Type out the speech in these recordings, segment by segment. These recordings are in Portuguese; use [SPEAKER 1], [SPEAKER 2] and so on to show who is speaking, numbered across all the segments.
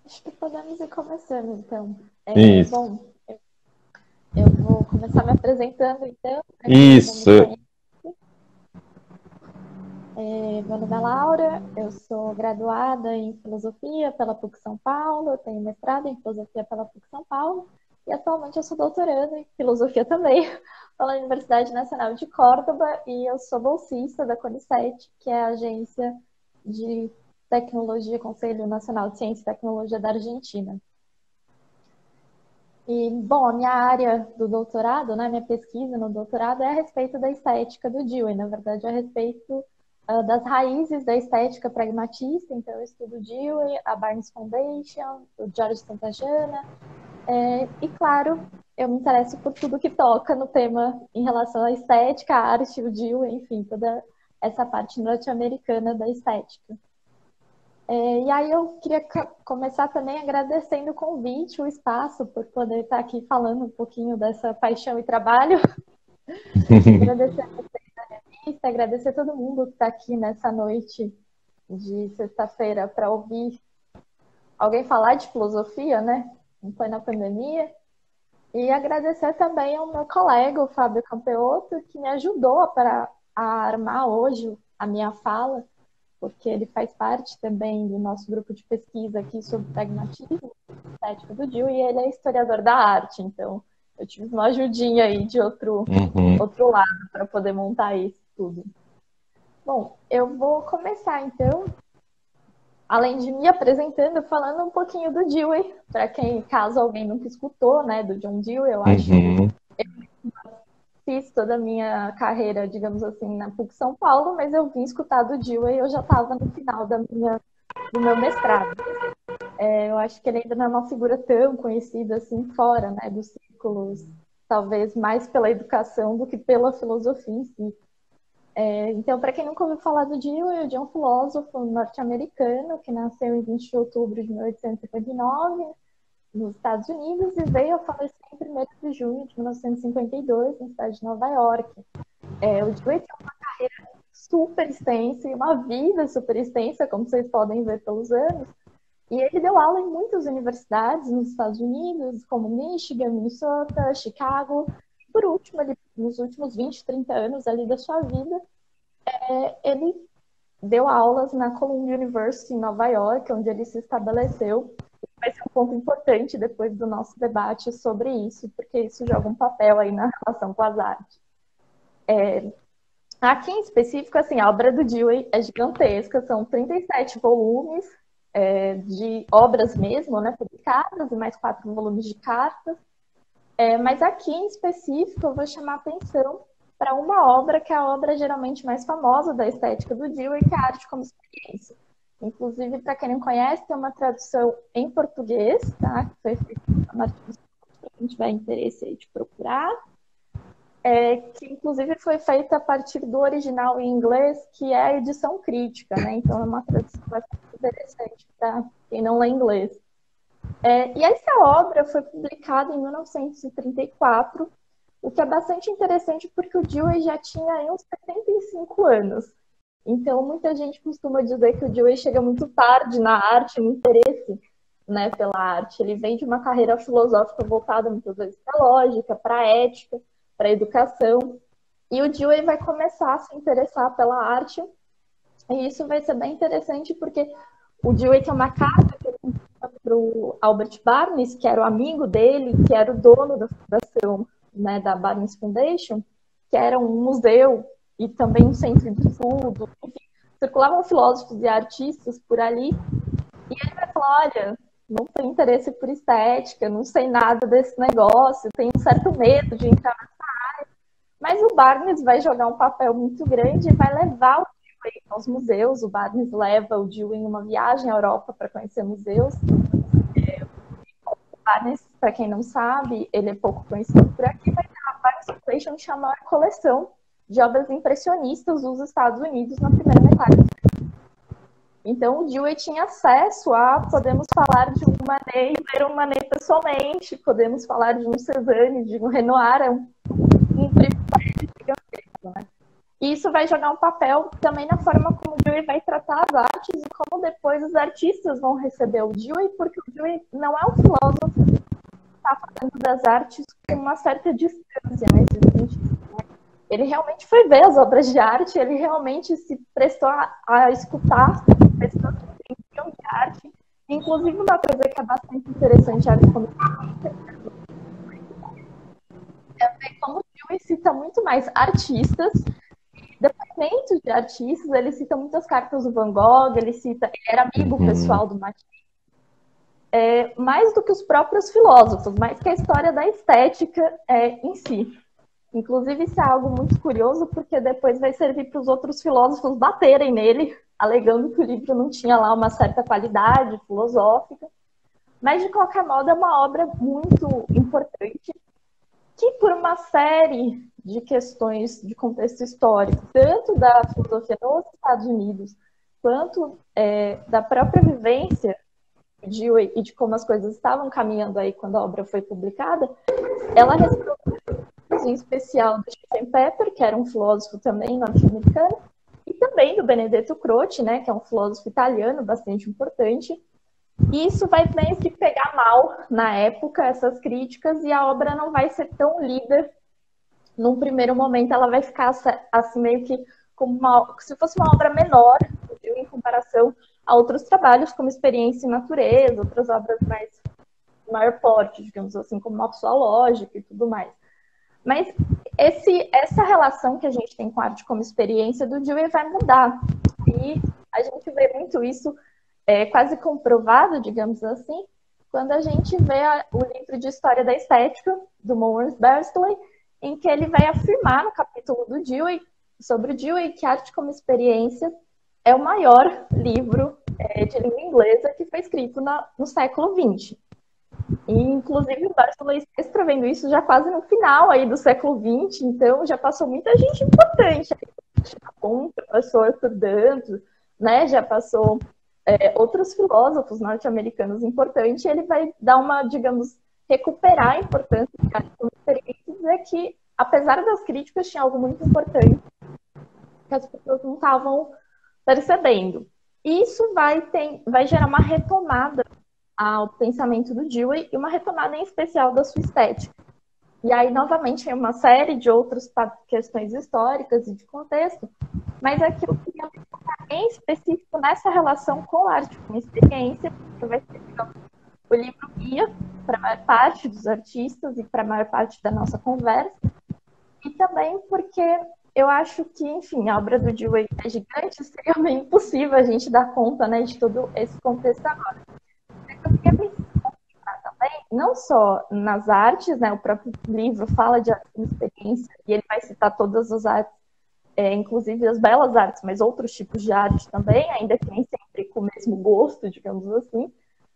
[SPEAKER 1] Acho que podemos ir começando, então.
[SPEAKER 2] Isso,
[SPEAKER 1] Bom, eu vou começar me apresentando, então, para quem ainda não me
[SPEAKER 2] isso.
[SPEAKER 1] conhece. Meu nome é Laura, eu sou graduada em Filosofia pela PUC São Paulo, eu tenho mestrado em Filosofia pela PUC São Paulo, e atualmente eu sou doutoranda em Filosofia também, pela Universidade Nacional de Córdoba, e eu sou bolsista da CONICET, que é a agência de tecnologia, Conselho Nacional de Ciência e Tecnologia da Argentina. E, bom, a minha área do doutorado, né, minha pesquisa no doutorado é a respeito da estética do Dewey, na verdade, é a respeito das raízes da estética pragmatista. Então, eu estudo o Dewey, a Barnes Foundation, o George Santayana, e, claro, eu me interesso por tudo que toca no tema em relação à estética, à arte, o Dewey, enfim, toda essa parte norte-americana da estética. E aí eu queria começar também agradecendo o convite, o espaço, por poder estar aqui falando um pouquinho dessa paixão e trabalho. Agradecer a vocês da revista, agradecer a todo mundo que está aqui nessa noite de sexta-feira para ouvir alguém falar de filosofia, né? Não foi na pandemia. E agradecer também ao meu colega, o Fábio Campeotto, que me ajudou a armar hoje a minha fala, porque ele faz parte também do nosso grupo de pesquisa aqui sobre pragmatismo, estética do Dewey, e ele é historiador da arte, então eu tive uma ajudinha aí de outro
[SPEAKER 2] Uhum.
[SPEAKER 1] lado para poder montar isso tudo. Bom, eu vou começar então, além de me apresentando, falando um pouquinho do Dewey, para quem, caso alguém nunca escutou, né, do John Dewey. Eu acho que
[SPEAKER 2] Uhum.
[SPEAKER 1] fiz toda a minha carreira, digamos assim, na PUC São Paulo, mas eu vim escutar do Dewey e eu já estava no final do meu mestrado. Eu acho que ele ainda não é uma figura tão conhecida assim fora, né, dos círculos, talvez mais pela educação do que pela filosofia em si. Então, para quem nunca ouviu falar do Dewey, o Dewey é um filósofo norte-americano que nasceu em 20 de outubro de 1859 nos Estados Unidos e veio a falecer em 1º de junho de 1952 na cidade de Nova York. O Dewey tem uma carreira super extensa e uma vida super extensa, como vocês podem ver pelos anos. E ele deu aula em muitas universidades nos Estados Unidos, como Michigan, Minnesota, Chicago. E, por último, ele, nos últimos 20, 30 anos ali da sua vida, ele deu aulas na Columbia University em Nova York, onde ele se estabeleceu. Vai ser um ponto importante depois do nosso debate sobre isso, porque isso joga um papel aí na relação com as artes. Aqui em específico, assim, a obra do Dewey é gigantesca, são 37 volumes de obras mesmo, né, publicadas, e mais 4 volumes de cartas. Mas aqui em específico eu vou chamar a atenção para uma obra que é a obra geralmente mais famosa da estética do Dewey, que é a Arte como Experiência. Inclusive, para quem não conhece, tem uma tradução em português, tá? Que foi feita a Martins, para quem tiver interesse aí de procurar. Que inclusive foi feita a partir do original em inglês, que é a edição crítica, né? Então é uma tradução bastante interessante para quem não lê inglês. E essa obra foi publicada em 1934, o que é bastante interessante porque o Dewey já tinha aí uns 75 anos. Então, muita gente costuma dizer que o Dewey chega muito tarde na arte, no interesse, né, pela arte. Ele vem de uma carreira filosófica voltada muitas vezes para a lógica, para a ética, para a educação. E o Dewey vai começar a se interessar pela arte. E isso vai ser bem interessante porque o Dewey tem uma carta que ele envia para o Albert Barnes, que era o amigo dele, que era o dono da fundação, né, da Barnes Foundation, que era um museu e também um centro de estudo. Enfim, circulavam filósofos e artistas por ali. E ele vai falar, olha, não tenho interesse por estética, não sei nada desse negócio, tenho um certo medo de entrar nessa área. Mas o Barnes vai jogar um papel muito grande e vai levar o Dewey aos museus. O Barnes leva o Dewey em uma viagem à Europa para conhecer museus. O Barnes, para quem não sabe, ele é pouco conhecido por aqui, mas a Barnes Foundation tinha a maior coleção de obras impressionistas dos Estados Unidos na primeira metade. Então, o Dewey tinha acesso a, podemos falar de um Manet e ver um Manet pessoalmente, podemos falar de um Cézanne, de um Renoir, um privilégio gigantesco, né? E isso vai jogar um papel também na forma como o Dewey vai tratar as artes e como depois os artistas vão receber o Dewey, porque o Dewey não é um filósofo que está falando das artes com uma certa distância nesse sentido. Ele realmente foi ver as obras de arte, ele realmente se prestou a escutar pessoas que entendiam de arte. Inclusive, uma coisa que é bastante interessante a arte como é ver como o Dewey cita muito mais artistas, depoimentos de artistas, ele cita muitas cartas do Van Gogh, ele era amigo pessoal do Matisse, mais do que os próprios filósofos, mais que a história da estética em si. Inclusive, isso é algo muito curioso, porque depois vai servir para os outros filósofos baterem nele, alegando que o livro não tinha lá uma certa qualidade filosófica. Mas, de qualquer modo, é uma obra muito importante, que por uma série de questões de contexto histórico, tanto da filosofia nos Estados Unidos, quanto da própria vivência de Dewey e de como as coisas estavam caminhando aí quando a obra foi publicada, ela recebeu em especial do Stephen Pepper, que era um filósofo também norte-americano, e também do Benedetto Croce, né, que é um filósofo italiano bastante importante. E isso vai meio que pegar mal na época, essas críticas, e a obra não vai ser tão lida. Num primeiro momento, ela vai ficar assim meio que como se fosse uma obra menor em comparação a outros trabalhos, como Experiência em Natureza, outras obras mais de maior porte, digamos assim, como Uma Pessoa Lógica e tudo mais. Mas essa relação que a gente tem com a arte como experiência do Dewey vai mudar. E a gente vê muito isso quase comprovado, digamos assim, quando a gente vê o livro de História da Estética, do Maurice Beardsley, em que ele vai afirmar no capítulo do Dewey, sobre o Dewey, que Arte como Experiência é o maior livro de língua inglesa que foi escrito no século XX. E, inclusive, o Beardsley está escrevendo isso já quase no final aí do século XX, então já passou muita gente importante. Um professor Arthur Danto, né, já passou outros filósofos norte-americanos importantes, ele vai dar uma, digamos, recuperar a importância de arte como experiência e dizer que, apesar das críticas, tinha algo muito importante que as pessoas não estavam percebendo. Isso vai gerar uma retomada ao pensamento do Dewey e uma retomada em especial da sua estética. E aí, novamente, tem uma série de outras questões históricas e de contexto, mas aqui eu queria me focar em específico nessa relação com a arte como experiência, que vai ser, digamos, o livro guia para a maior parte dos artistas e para a maior parte da nossa conversa, e também porque eu acho que, enfim, a obra do Dewey é gigante, seria meio impossível a gente dar conta, né, de todo esse contexto agora. Eu queria me focar também, não só nas artes, né, o próprio livro fala de arte como experiência, e ele vai citar todas as artes, inclusive as belas artes, mas outros tipos de arte também, ainda que nem sempre com o mesmo gosto, digamos assim.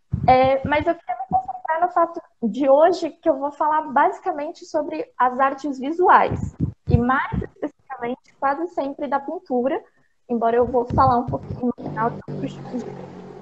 [SPEAKER 1] Mas eu queria me concentrar no fato de hoje que eu vou falar basicamente sobre as artes visuais, e mais especificamente quase sempre da pintura, embora eu vou falar um pouquinho no final de outros tipos de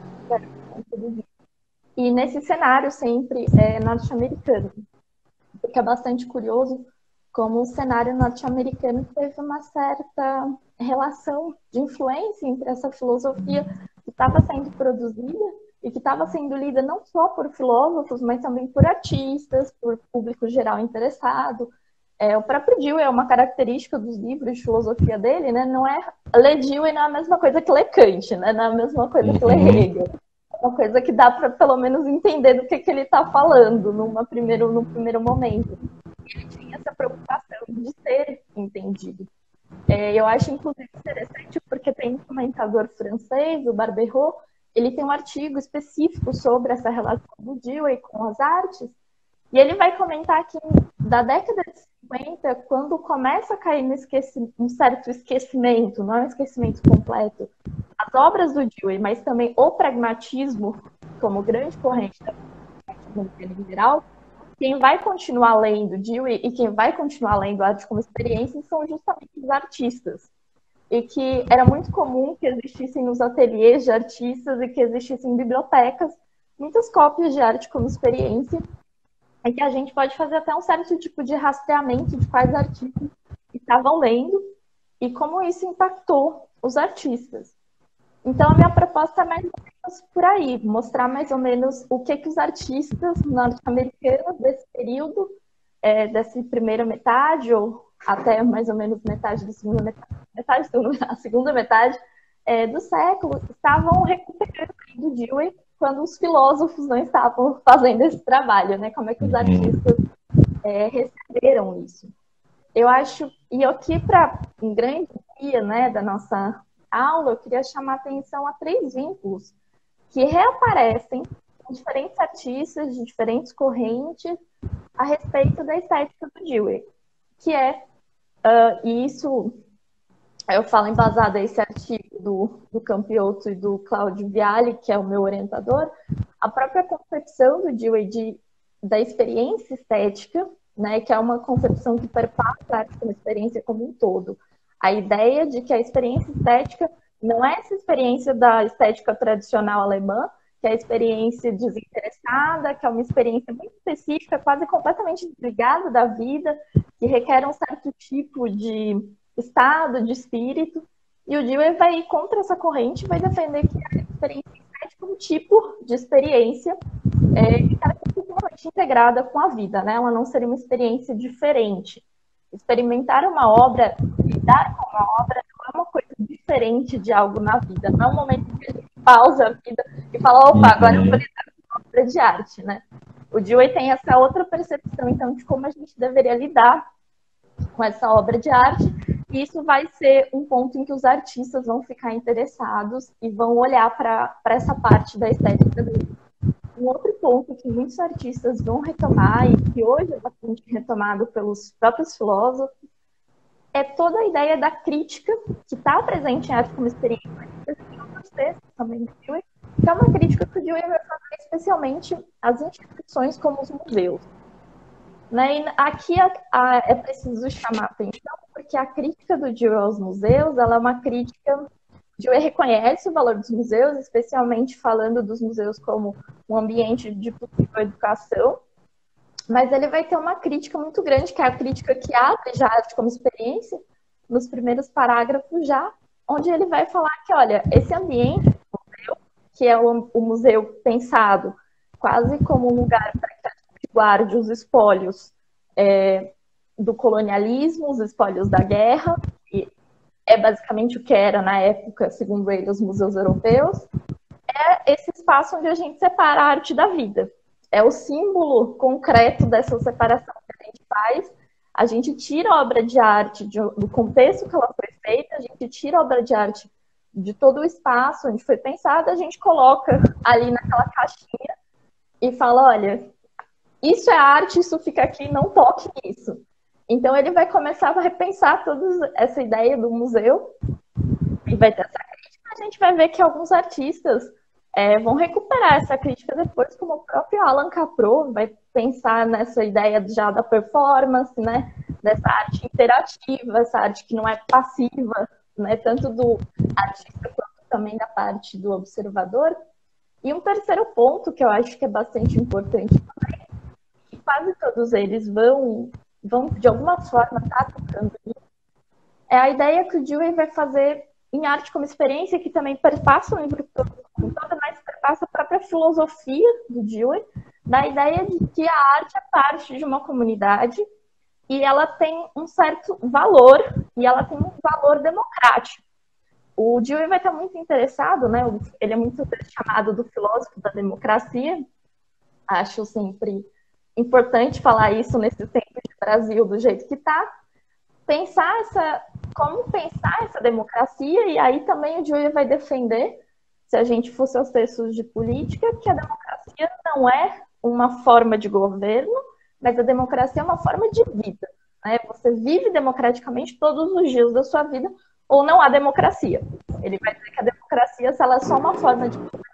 [SPEAKER 1] arte. E nesse cenário sempre norte-americano, porque é bastante curioso como o cenário norte-americano teve uma certa relação de influência entre essa filosofia que estava sendo produzida e que estava sendo lida não só por filósofos, mas também por artistas, por público geral interessado. O próprio Dewey é uma característica dos livros de filosofia dele, né? Não é ler Dewey não é a mesma coisa que ler Kant, né? Não é a mesma coisa que ler Hegel. É uma coisa que dá para pelo menos entender do que ele está falando num primeiro momento. Ele tinha essa preocupação de ser entendido. Eu acho, inclusive, interessante porque tem um comentador francês, o Barbero, ele tem um artigo específico sobre essa relação do Dewey com as artes, e ele vai comentar que da década de 50, quando começa a cair um certo esquecimento, não é um esquecimento completo, as obras do Dewey, mas também o pragmatismo como grande corrente da filosofia em geral, quem vai continuar lendo Dewey e quem vai continuar lendo arte como experiência são justamente os artistas. E que era muito comum que existissem nos ateliês de artistas e que existissem em bibliotecas muitas cópias de arte como experiência, e que a gente pode fazer até um certo tipo de rastreamento de quais artistas estavam lendo e como isso impactou os artistas. Então, a minha proposta é mais ou menos por aí, mostrar mais ou menos o que os artistas norte-americanos desse período, dessa primeira metade, ou até mais ou menos metade da segunda metade, a segunda metade do século, estavam recuperando do Dewey quando os filósofos não estavam fazendo esse trabalho, né? Como é que os artistas receberam isso. Eu acho, e aqui para um grande dia, né, da nossa aula, eu queria chamar a atenção a 3 vínculos que reaparecem em diferentes artistas, de diferentes correntes, a respeito da estética do Dewey, que e isso eu falo embasado esse artigo do Campiotto e do Claudio Vialli, que é o meu orientador, a própria concepção do Dewey da experiência estética, né, que é uma concepção que perpassa a arte como experiência como um todo. A ideia de que a experiência estética não é essa experiência da estética tradicional alemã, que é a experiência desinteressada, que é uma experiência muito específica, quase completamente desligada da vida, que requer um certo tipo de estado, de espírito. E o Dewey vai ir contra essa corrente, vai defender que a experiência estética é um tipo de experiência que está totalmente integrada com a vida, né? Ela não seria uma experiência diferente. Experimentar uma obra, lidar com uma obra, não é uma coisa diferente de algo na vida. Não é um momento que a gente pausa a vida e fala, opa, agora eu vou lidar com uma obra de arte, né? O Dewey tem essa outra percepção, então, de como a gente deveria lidar com essa obra de arte, e isso vai ser um ponto em que os artistas vão ficar interessados e vão olhar para essa parte da estética dele. Um outro ponto que muitos artistas vão retomar, e que hoje é bastante retomado pelos próprios filósofos, é toda a ideia da crítica que está presente em arte como experiência, em outros textos também do Dewey, que é uma crítica que o Dewey vai fazer especialmente às instituições como os museus. Né? E aqui é preciso chamar a atenção, porque a crítica do Dewey aos museus, ela é uma crítica... Dewey reconhece o valor dos museus, especialmente falando dos museus como um ambiente de possível educação, mas ele vai ter uma crítica muito grande, que é a crítica que abre já a arte como experiência, nos primeiros parágrafos já, onde ele vai falar que, olha, esse ambiente do museu, que é o museu pensado quase como um lugar para que a gente guarde os espólios do colonialismo, os espólios da guerra, e é basicamente o que era na época, segundo ele, os museus europeus, é esse espaço onde a gente separa a arte da vida. É o símbolo concreto dessa separação que a gente faz. A gente tira a obra de arte do contexto que ela foi feita, a gente tira a obra de arte de todo o espaço onde foi pensada, a gente coloca ali naquela caixinha e fala, olha, isso é arte, isso fica aqui, não toque nisso. Então ele vai começar a repensar toda essa ideia do museu e vai ter essa crítica. A gente vai ver que alguns artistas vão recuperar essa crítica depois, como o próprio Alan Capro vai pensar nessa ideia já da performance, né? Dessa arte interativa, essa arte que não é passiva, né? Tanto do artista quanto também da parte do observador. E um terceiro ponto que eu acho que é bastante importante também, e quase todos eles vão de alguma forma estar tocando nisso, é a ideia que o Dewey vai fazer em arte como experiência, que também perpassa o livro todo, mas perpassa a própria filosofia do Dewey, da ideia de que a arte é parte de uma comunidade e ela tem um certo valor, e ela tem um valor democrático. O Dewey vai estar muito interessado, né? Ele é muito chamado do filósofo da democracia, acho sempre importante falar isso nesse tempo de Brasil do jeito que está, como pensar essa democracia, e aí também o Dewey vai defender, se a gente fosse aos textos de política, que a democracia não é uma forma de governo, mas a democracia é uma forma de vida. Né? Você vive democraticamente todos os dias da sua vida, ou não há democracia. Ele vai dizer que a democracia, se ela é só uma forma de governo,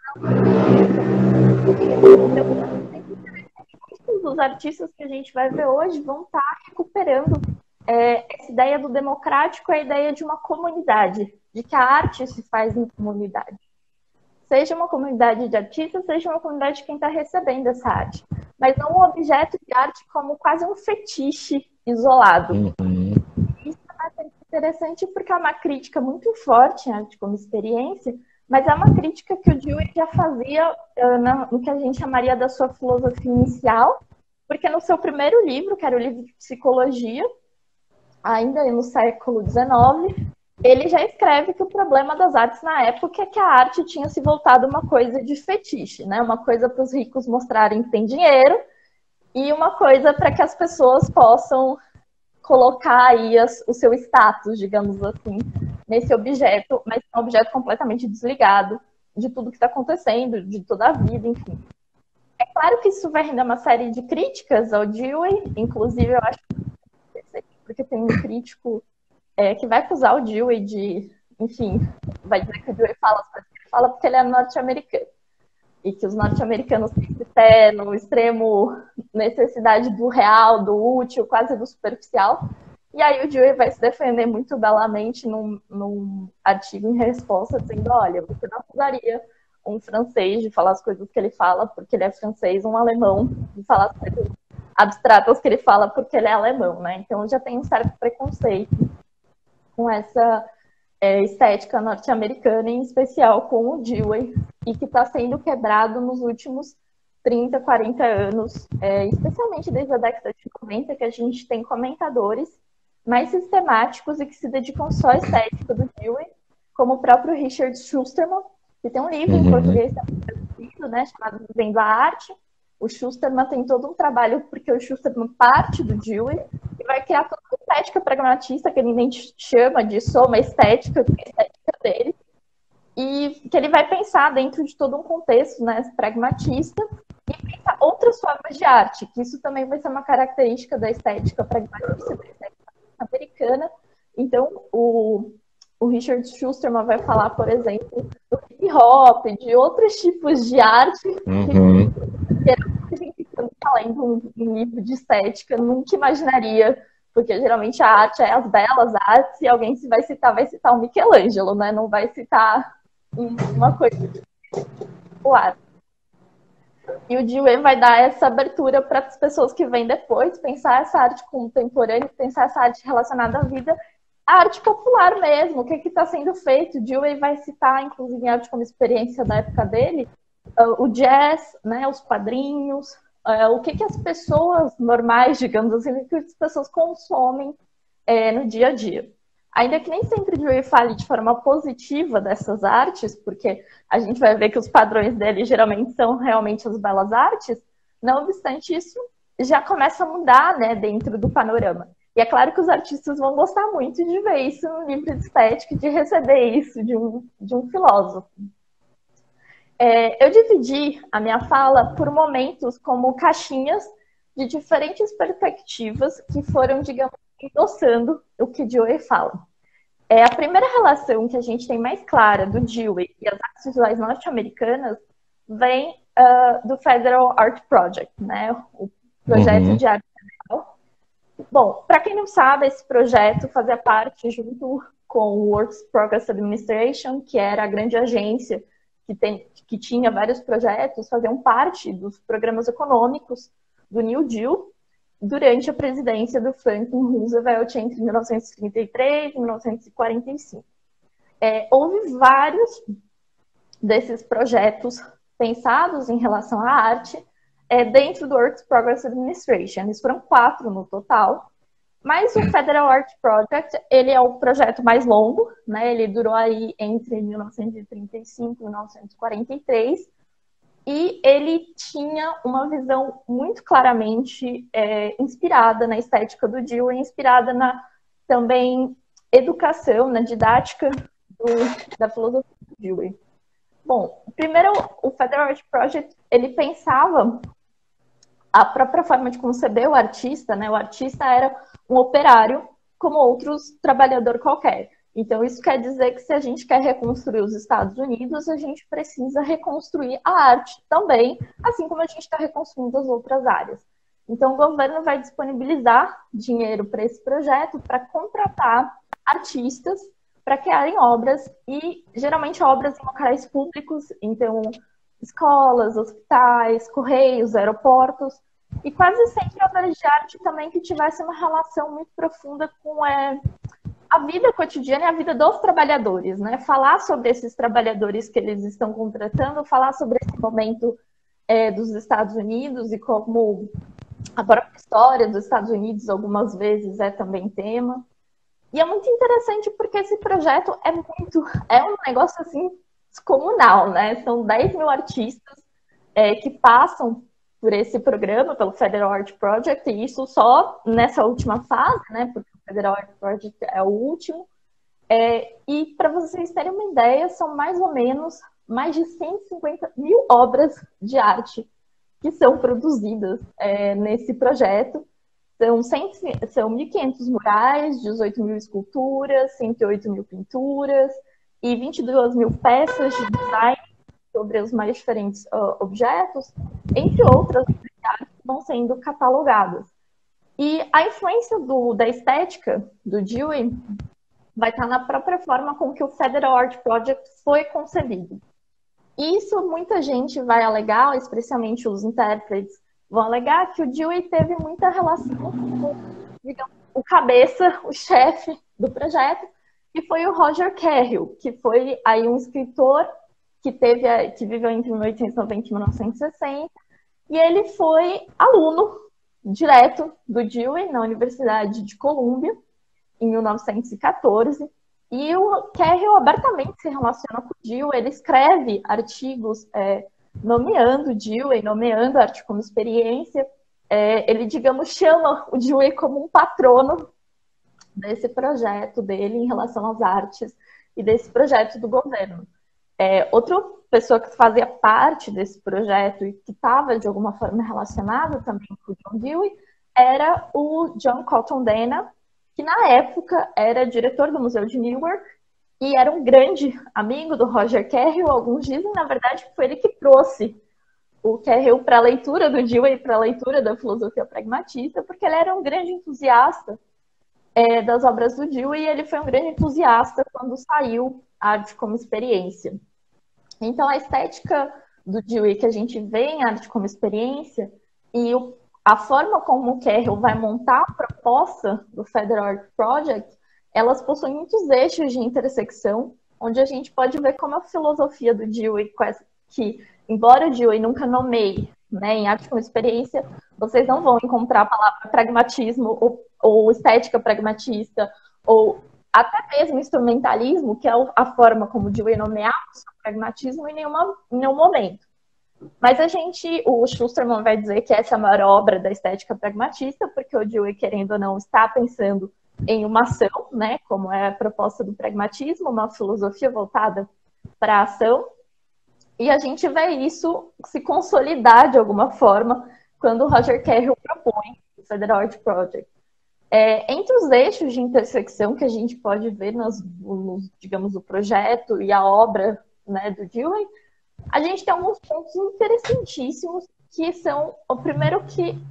[SPEAKER 1] os artistas que a gente vai ver hoje vão estar recuperando essa ideia do democrático, a ideia de uma comunidade, de que a arte se faz em comunidade. Seja uma comunidade de artistas, seja uma comunidade de quem está recebendo essa arte. Mas não um objeto de arte como quase um fetiche isolado. Isso é mais interessante porque é uma crítica muito forte, né, como experiência, mas é uma crítica que o Dewey já fazia no que a gente chamaria da sua filosofia inicial, porque no seu primeiro livro, que era o livro de psicologia, ainda no século XIX, ele já escreve que o problema das artes na época é que a arte tinha se voltado uma coisa de fetiche, né? Uma coisa para os ricos mostrarem que tem dinheiro e uma coisa para que as pessoas possam colocar aí o seu status, digamos assim, nesse objeto, mas é um objeto completamente desligado de tudo que está acontecendo, de toda a vida, enfim. É claro que isso vai render uma série de críticas ao Dewey, inclusive eu acho porque tem um crítico que vai acusar o Dewey de, enfim, vai dizer que o Dewey fala as coisas que ele fala porque ele é norte-americano. E que os norte-americanos têm esse pé no extremo necessidade do real, do útil, quase do superficial. E aí o Dewey vai se defender muito belamente num artigo em resposta, dizendo, olha, você não acusaria um francês de falar as coisas que ele fala porque ele é francês, um alemão de falar as coisas abstratas que ele fala porque ele é alemão, né? Então já tem um certo preconceito com essa estética norte-americana, em especial com o Dewey, e que está sendo quebrado nos últimos 30, 40 anos, especialmente desde a década de 90, que a gente tem comentadores mais sistemáticos e que se dedicam só à estética do Dewey, como o próprio Richard Schusterman, que tem um livro em português traduzido, né, chamado Vivendo a Arte. O Schusterman tem todo um trabalho, porque o Schusterman parte do Dewey e vai criar toda uma estética pragmatista, que ele nem chama de soma estética, que é a estética dele, e que ele vai pensar dentro de todo um contexto, né, pragmatista, e pensar outras formas de arte, que isso também vai ser uma característica da estética pragmatista, da estética americana. Então, o Richard Schusterman vai falar, por exemplo, do hip hop, de outros tipos de arte, que a gente, quando está lendo um livro de estética, nunca imaginaria, porque geralmente a arte é as belas artes, e alguém se vai citar o Michelangelo, né? Não vai citar uma coisa popular. E o Dewey vai dar essa abertura para as pessoas que vêm depois, pensar essa arte contemporânea, pensar essa arte relacionada à vida, a arte popular mesmo, o que está sendo feito. O Dewey vai citar, inclusive, em arte como experiência da época dele, o jazz, né, os quadrinhos, o que as pessoas normais, digamos assim, o que as pessoas consomem no dia a dia. Ainda que nem sempre o Dewey fale de forma positiva dessas artes, porque a gente vai ver que os padrões dele geralmente são realmente as belas artes, não obstante isso, já começa a mudar, né, dentro do panorama. E é claro que os artistas vão gostar muito de ver isso no livro de estética, de receber isso de um filósofo. Eu dividi a minha fala por momentos como caixinhas de diferentes perspectivas que foram, digamos, endossando o que Dewey fala. A primeira relação que a gente tem mais clara do Dewey e as artes visuais norte-americanas vem do Federal Art Project, né? O projeto de arte federal. Bom, para quem não sabe, esse projeto fazia parte, junto com o Works Progress Administration, que era a grande agência que tinha vários projetos, faziam parte dos programas econômicos do New Deal, durante a presidência do Franklin Roosevelt entre 1933 e 1945. Houve vários desses projetos pensados em relação à arte dentro do Works Progress Administration. Eles foram 4 no total, mas o Federal Art Project, ele é o projeto mais longo, né? Ele durou aí entre 1935 e 1943, e ele tinha uma visão muito claramente inspirada na estética do Dewey, inspirada na também educação, na didática da filosofia do Dewey. Bom, primeiro, o Federal Art Project, ele pensava a própria forma de conceber o artista, né? O artista era um operário como outros trabalhador qualquer. Então, isso quer dizer que se a gente quer reconstruir os Estados Unidos, a gente precisa reconstruir a arte também, assim como a gente está reconstruindo as outras áreas. Então, o governo vai disponibilizar dinheiro para esse projeto, para contratar artistas para criarem obras, e geralmente obras em locais públicos, então escolas, hospitais, correios, aeroportos, e quase sempre obras de arte também que tivessem uma relação muito profunda com a vida cotidiana e a vida dos trabalhadores, né? Falar sobre esses trabalhadores que eles estão contratando, falar sobre esse momento dos Estados Unidos e como a própria história dos Estados Unidos algumas vezes é também tema. E é muito interessante porque esse projeto é um negócio assim descomunal, né? São 10 mil artistas que passam por esse programa, pelo Federal Art Project, e isso só nessa última fase, né? Porque o Federal Art Project é o último. E para vocês terem uma ideia, são mais ou menos mais de 150 mil obras de arte que são produzidas nesse projeto. São 1.500 murais, 18 mil esculturas, 108 mil pinturas e 22 mil peças de design sobre os mais diferentes objetos, entre outras atividades que vão sendo catalogadas. E a influência da estética do Dewey vai estar na própria forma com que o Federal Art Project foi concebido. Isso muita gente vai alegar, especialmente os intérpretes, vão alegar que o Dewey teve muita relação com, digamos, o cabeça, o chefe do projeto, que foi o Roger Cahill, que foi aí um escritor que viveu entre 1890 e 1960, e ele foi aluno direto do Dewey na Universidade de Columbia, em 1914, e o Cahill abertamente se relaciona com o Dewey, ele escreve artigos nomeando o Dewey, nomeando a arte como experiência, ele, digamos, chama o Dewey como um patrono desse projeto dele em relação às artes e desse projeto do governo. Outra pessoa que fazia parte desse projeto e que estava, de alguma forma, relacionada também com o John Dewey era o John Cotton Dana, que na época era diretor do Museu de Newark e era um grande amigo do Roger Cahill. Alguns dizem, na verdade, que foi ele que trouxe o Cahill para a leitura do Dewey, para a leitura da filosofia pragmatista, porque ele era um grande entusiasta das obras do Dewey e ele foi um grande entusiasta quando saiu Arte como Experiência. Então, a estética do Dewey que a gente vê em Arte como Experiência e a forma como o Cahill vai montar a proposta do Federal Art Project, elas possuem muitos eixos de intersecção, onde a gente pode ver como a filosofia do Dewey, que embora o Dewey nunca nomeie, né, em Arte como Experiência, vocês não vão encontrar a palavra pragmatismo ou estética pragmatista, ou até mesmo instrumentalismo, que é a forma como o Dewey nomeava o pragmatismo em nenhum momento. Mas o Schusterman vai dizer que essa é a maior obra da estética pragmatista, porque o Dewey, querendo ou não, está pensando em uma ação, né, como é a proposta do pragmatismo, uma filosofia voltada para a ação. E a gente vê isso se consolidar de alguma forma quando o Roger Cahill propõe o Federal Art Project. Entre os eixos de intersecção que a gente pode ver digamos, o projeto e a obra, né, do Dewey, a gente tem alguns pontos interessantíssimos, que são o primeiro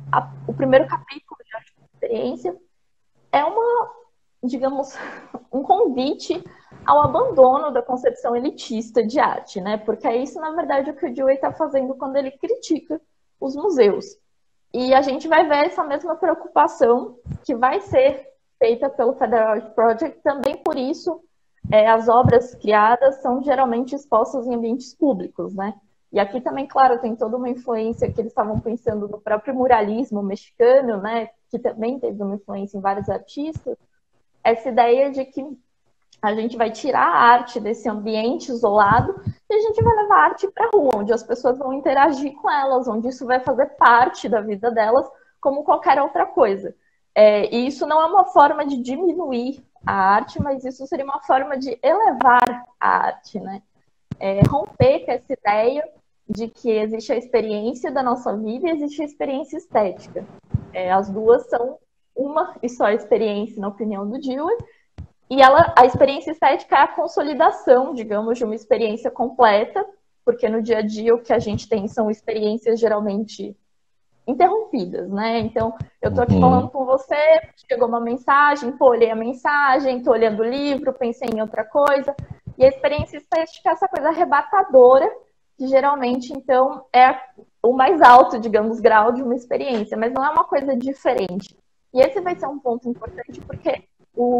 [SPEAKER 1] capítulo de Arte como Experiência é digamos, um convite ao abandono da concepção elitista de arte, né? Porque é isso, na verdade, o que o Dewey está fazendo quando ele critica os museus. E a gente vai ver essa mesma preocupação que vai ser feita pelo Federal Art Project, também por isso as obras criadas são geralmente expostas em ambientes públicos, né? E aqui também, claro, tem toda uma influência que eles estavam pensando no próprio muralismo mexicano, né? Que também teve uma influência em vários artistas. Essa ideia de que a gente vai tirar a arte desse ambiente isolado e a gente vai levar a arte para a rua, onde as pessoas vão interagir com elas, onde isso vai fazer parte da vida delas, como qualquer outra coisa. E isso não é uma forma de diminuir a arte, mas isso seria uma forma de elevar a arte, né? Romper com essa ideia de que existe a experiência da nossa vida e existe a experiência estética. As duas são uma e só experiência, na opinião do Dewey, e a experiência estética é a consolidação, digamos, de uma experiência completa, porque no dia a dia o que a gente tem são experiências geralmente interrompidas, né? Então, eu tô aqui falando com você, chegou uma mensagem, olhei a mensagem, tô olhando o livro, pensei em outra coisa, e a experiência estética é essa coisa arrebatadora, que geralmente, então, é o mais alto, digamos, grau de uma experiência, mas não é uma coisa diferente. E esse vai ser um ponto importante, porque o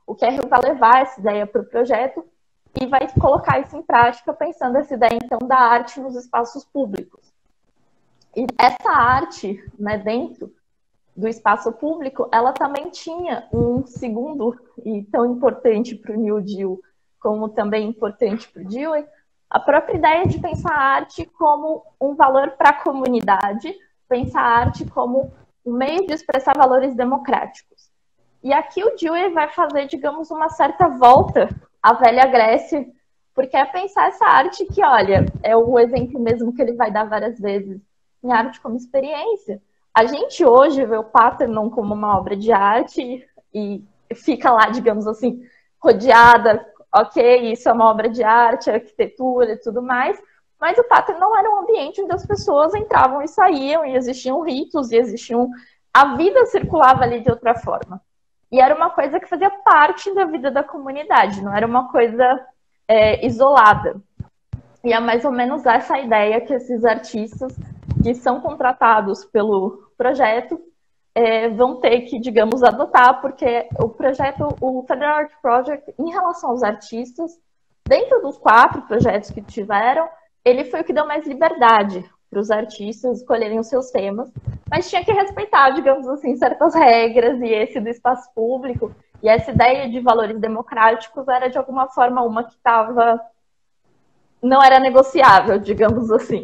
[SPEAKER 1] o Kerry vai levar essa ideia para o projeto e vai colocar isso em prática, pensando essa ideia, então, da arte nos espaços públicos. E essa arte, né, dentro do espaço público, ela também tinha um segundo, e tão importante para o New Deal, como também importante para o Dewey, a própria ideia de pensar a arte como um valor para a comunidade, pensar a arte como um meio de expressar valores democráticos. E aqui o Dewey vai fazer, digamos, uma certa volta à velha Grécia, porque é pensar essa arte que, olha, é o exemplo mesmo que ele vai dar várias vezes em arte como experiência. A gente hoje vê o Parthenon como uma obra de arte e fica lá, digamos assim, rodeada, ok, isso é uma obra de arte, arquitetura e tudo mais, mas o Parthenon era um ambiente onde as pessoas entravam e saíam, e existiam ritos, e existiam... A vida circulava ali de outra forma. E era uma coisa que fazia parte da vida da comunidade, não era uma coisa isolada. E é mais ou menos essa ideia que esses artistas que são contratados pelo projeto vão ter que, digamos, adotar, porque o projeto, o Federal Art Project, em relação aos artistas, dentro dos 4 projetos que tiveram, ele foi o que deu mais liberdade para os artistas escolherem os seus temas, mas tinha que respeitar, digamos assim, certas regras, e esse do espaço público, e essa ideia de valores democráticos era, de alguma forma, uma que estava... não era negociável, digamos assim.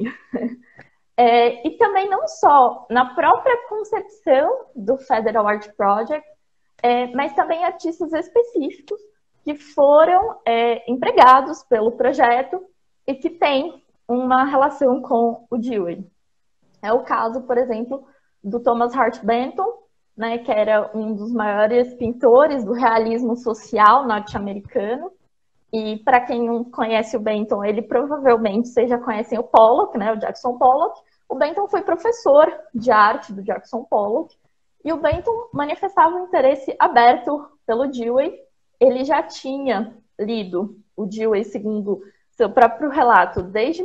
[SPEAKER 1] E também não só na própria concepção do Federal Art Project, mas também artistas específicos que foram empregados pelo projeto e que têm uma relação com o Dewey. É o caso, por exemplo, do Thomas Hart Benton, né, que era um dos maiores pintores do realismo social norte-americano. E para quem não conhece o Benton, ele provavelmente vocês já conhecem o Pollock, né, o Jackson Pollock. O Benton foi professor de arte do Jackson Pollock, e o Benton manifestava um interesse aberto pelo Dewey. Ele já tinha lido o Dewey, segundo seu próprio relato, desde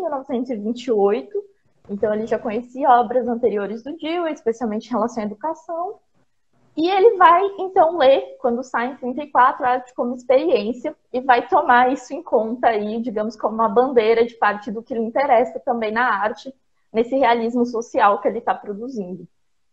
[SPEAKER 1] 1928, então ele já conhecia obras anteriores do Dewey, especialmente em relação à educação. E ele vai, então, ler, quando sai em 34, a arte como experiência, e vai tomar isso em conta aí, digamos, como uma bandeira de parte do que lhe interessa também na arte, nesse realismo social que ele está produzindo.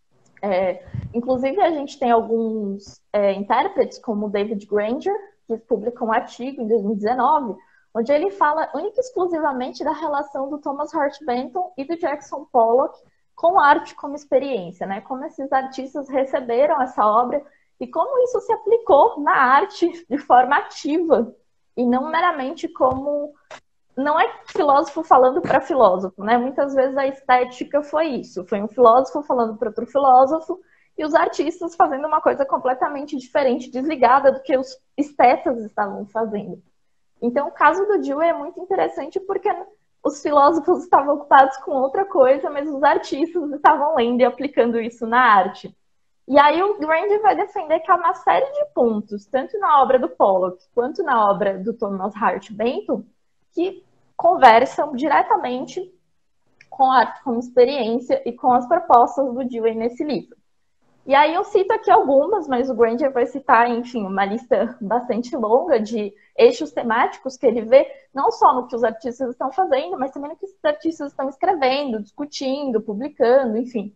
[SPEAKER 1] Inclusive, a gente tem alguns intérpretes, como o David Granger, que publicou um artigo em 2019, onde ele fala única e exclusivamente da relação do Thomas Hart Benton e do Jackson Pollock com arte como experiência, né? Como esses artistas receberam essa obra e como isso se aplicou na arte de forma ativa e não meramente como... Não é filósofo falando para filósofo, né? Muitas vezes a estética foi isso, foi um filósofo falando para outro filósofo e os artistas fazendo uma coisa completamente diferente, desligada do que os estetas estavam fazendo. Então, o caso do Dewey é muito interessante porque os filósofos estavam ocupados com outra coisa, mas os artistas estavam lendo e aplicando isso na arte. E aí o Granger vai defender que há uma série de pontos, tanto na obra do Pollock quanto na obra do Thomas Hart Benton, que conversam diretamente com a arte como experiência e com as propostas do Dewey nesse livro. E aí eu cito aqui algumas, mas o Granger vai citar, enfim, uma lista bastante longa de eixos temáticos que ele vê, não só no que os artistas estão fazendo, mas também no que os artistas estão escrevendo, discutindo, publicando, enfim.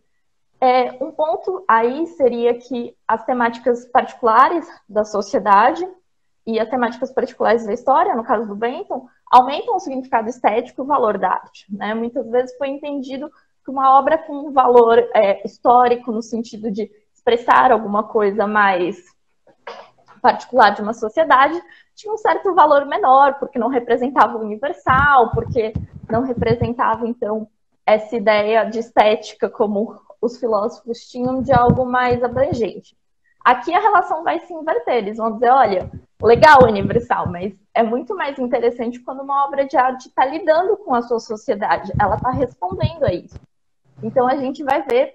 [SPEAKER 1] Um ponto aí seria que as temáticas particulares da sociedade e as temáticas particulares da história, no caso do Benton, aumentam o significado estético e o valor da arte, né? Muitas vezes foi entendido que uma obra com um valor histórico, no sentido de expressar alguma coisa mais particular de uma sociedade, tinha um certo valor menor, porque não representava o universal, porque não representava, então, essa ideia de estética como os filósofos tinham de algo mais abrangente. Aqui a relação vai se inverter, eles vão dizer, olha, legal o universal, mas é muito mais interessante quando uma obra de arte está lidando com a sua sociedade, ela está respondendo a isso. Então a gente vai ver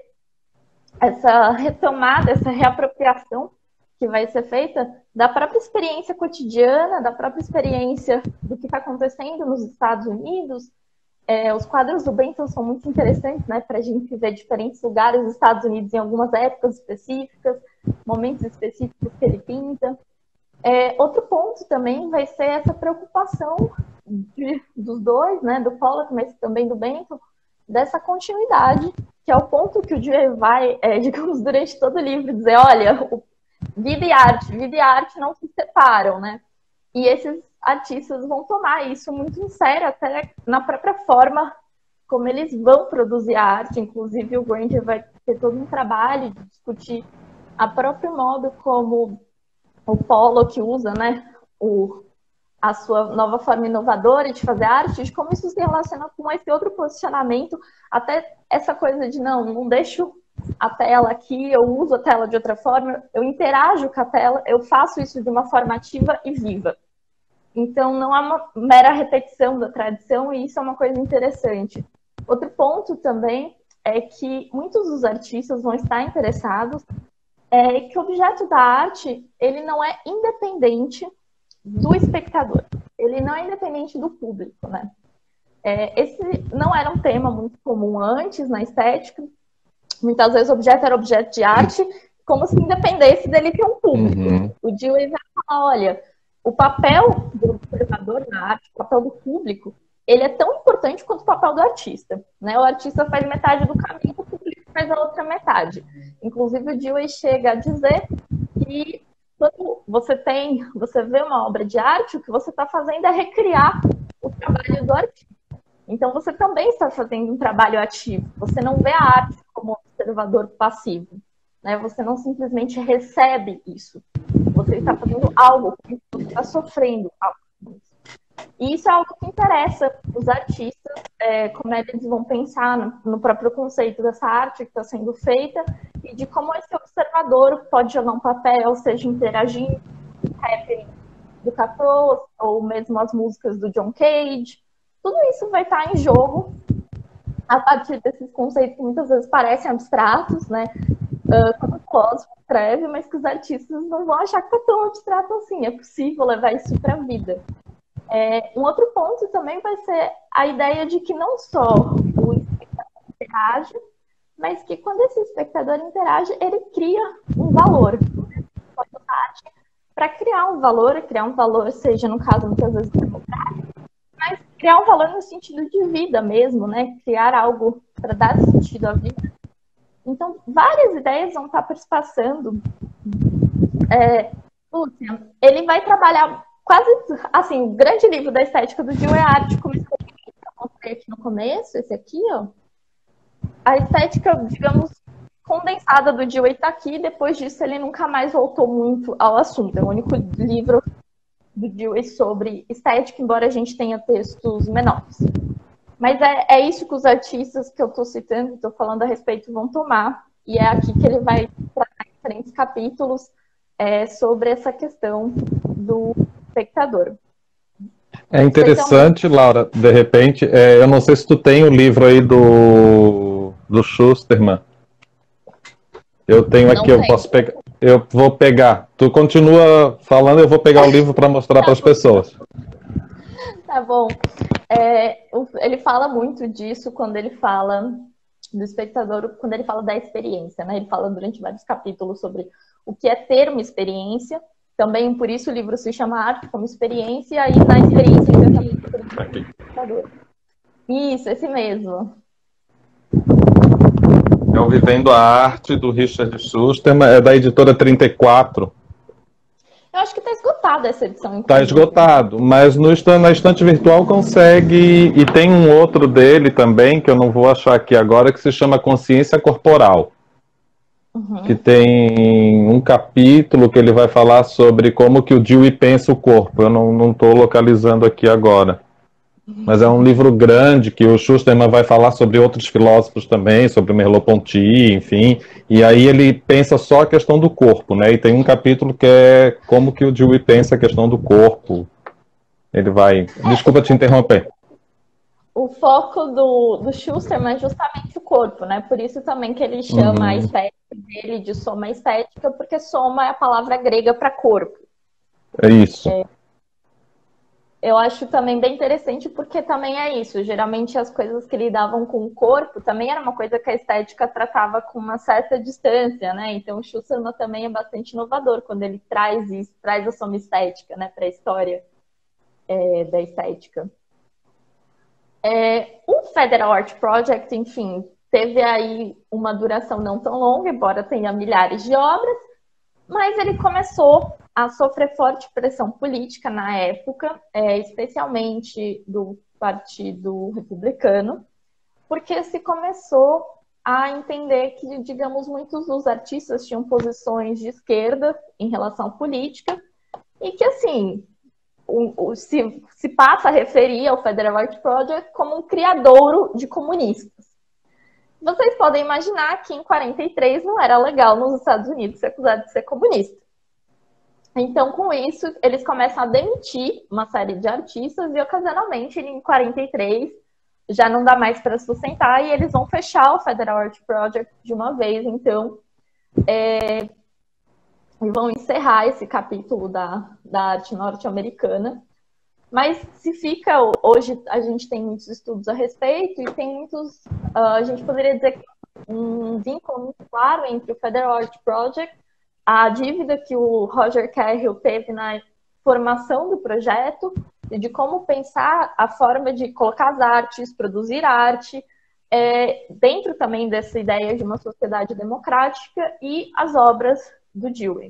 [SPEAKER 1] essa retomada, essa reapropriação que vai ser feita da própria experiência cotidiana, da própria experiência do que está acontecendo nos Estados Unidos. Os quadros do Benton são muito interessantes, né, para a gente ver diferentes lugares dos Estados Unidos em algumas épocas específicas, momentos específicos que ele pinta. Outro ponto também vai ser essa preocupação dos dois, né, do Pollock, mas também do Benton, dessa continuidade, que é o ponto que o Dewey vai, digamos, durante todo o livro, dizer, olha, vida e arte não se separam, né? E esses artistas vão tomar isso muito em sério, até na própria forma como eles vão produzir a arte. Inclusive, o Granger vai ter todo um trabalho de discutir a próprio modo como o Pollock usa, né, a sua nova forma inovadora de fazer arte, de como isso se relaciona com esse outro posicionamento, até essa coisa de não deixo a tela aqui, eu uso a tela de outra forma, eu interajo com a tela, eu faço isso de uma forma ativa e viva. Então, não é uma mera repetição da tradição, e isso é uma coisa interessante. Outro ponto também é que muitos dos artistas vão estar interessados que o objeto da arte, ele não é independente do espectador. Ele não é independente do público, né? Esse não era um tema muito comum antes na estética. Muitas vezes o objeto era objeto de arte, como se independesse dele ter um público.
[SPEAKER 2] Uhum.
[SPEAKER 1] O Dewey vai falar, olha, o papel do observador na arte, o papel do público, ele é tão importante quanto o papel do artista, né? O artista faz metade do caminho, o público faz a outra metade. Inclusive, o Dewey chega a dizer que quando você vê uma obra de arte, o que você está fazendo é recriar o trabalho do artista. Então, você também está fazendo um trabalho ativo. Você não vê a arte como observador passivo, né? Você não simplesmente recebe isso. Você está fazendo algo, você está sofrendo algo. E isso é algo que interessa os artistas, como eles vão pensar no próprio conceito dessa arte que está sendo feita e de como esse observador pode jogar um papel, seja interagindo com o rap do Catos, ou mesmo as músicas do John Cage. Tudo isso vai estar em jogo a partir desses conceitos que muitas vezes parecem abstratos, né? Como o Cosmo escreve, mas que os artistas não vão achar que está tão abstrato assim. É possível levar isso para a vida. Um outro ponto também vai ser a ideia de que não só o espectador interage, mas que quando esse espectador interage, ele cria um valor. Para criar um valor, seja no caso muitas vezes democrático, mas criar um valor no sentido de vida mesmo, né? Criar algo para dar sentido à vida. Então, várias ideias vão estar perspassando. Lúcia, ele vai trabalhar quase, assim, o grande livro da estética do Dewey é a arte como experiência. Eu mostrei aqui no começo, esse aqui, ó. A estética, digamos, condensada do Dewey está aqui, depois disso ele nunca mais voltou muito ao assunto. É o único livro do Dewey sobre estética, embora a gente tenha textos menores. Mas é isso que os artistas que eu estou citando, estou falando a respeito, vão tomar. E é aqui que ele vai tratar em diferentes capítulos sobre essa questão do espectador.
[SPEAKER 2] É interessante, Laura, de repente, eu não sei se tu tem o livro aí do Schusterman. Eu tenho aqui, eu posso pegar. Eu vou pegar. Tu continua falando, eu vou pegar o livro para mostrar para as pessoas.
[SPEAKER 1] Tá bom. Ele fala muito disso quando ele fala do espectador, quando ele fala da experiência, né? Ele fala durante vários capítulos sobre o que é ter uma experiência. Também por isso o livro se chama Arte como Experiência, e aí na experiência ele vai falar do espectador. Isso, esse mesmo.
[SPEAKER 2] É o Vivendo a Arte, do Richard Schusterman, é da editora 34.
[SPEAKER 1] Eu acho que está esgotada essa edição.
[SPEAKER 2] Está esgotado, mas na estante virtual consegue, e tem um outro dele também, que eu não vou achar aqui agora, que se chama Consciência Corporal. Que tem um capítulo que ele vai falar sobre como que o Dewey pensa o corpo. Eu não estou localizando aqui agora. Mas é um livro grande que o Schusterman vai falar sobre outros filósofos também, sobre Merleau-Ponty, enfim. E aí ele pensa só a questão do corpo, né? E tem um capítulo que é como que o Dewey pensa a questão do corpo. Ele vai... Desculpa te interromper.
[SPEAKER 1] O foco do Schusterman é justamente o corpo, né? Por isso também que ele chama a estética dele de soma estética, porque soma é a palavra grega para corpo.
[SPEAKER 2] É isso.
[SPEAKER 1] Eu acho também bem interessante porque também é isso. Geralmente as coisas que lidavam com o corpo também era uma coisa que a estética tratava com uma certa distância, né? Então o Schusterman também é bastante inovador quando ele traz isso, traz a soma estética, né, para a história da estética. O Federal Art Project, enfim, teve aí uma duração não tão longa, embora tenha milhares de obras, mas ele começou a sofrer forte pressão política na época, especialmente do Partido Republicano, porque se começou a entender que, digamos, muitos dos artistas tinham posições de esquerda em relação à política e que, assim, se passa a referir ao Federal Art Project como um criadouro de comunistas. Vocês podem imaginar que em 43 não era legal nos Estados Unidos ser acusado de ser comunista. Então, com isso, eles começam a demitir uma série de artistas e, ocasionalmente, em 43, já não dá mais para sustentar e eles vão fechar o Federal Art Project de uma vez, então, e vão encerrar esse capítulo da arte norte-americana. Mas se fica, hoje a gente tem muitos estudos a respeito e tem muitos, a gente poderia dizer que um vínculo muito claro entre o Federal Art Project, a dívida que o Roger Cahill teve na formação do projeto e de como pensar a forma de colocar as artes, produzir arte, dentro também dessa ideia de uma sociedade democrática e as obras do Dewey.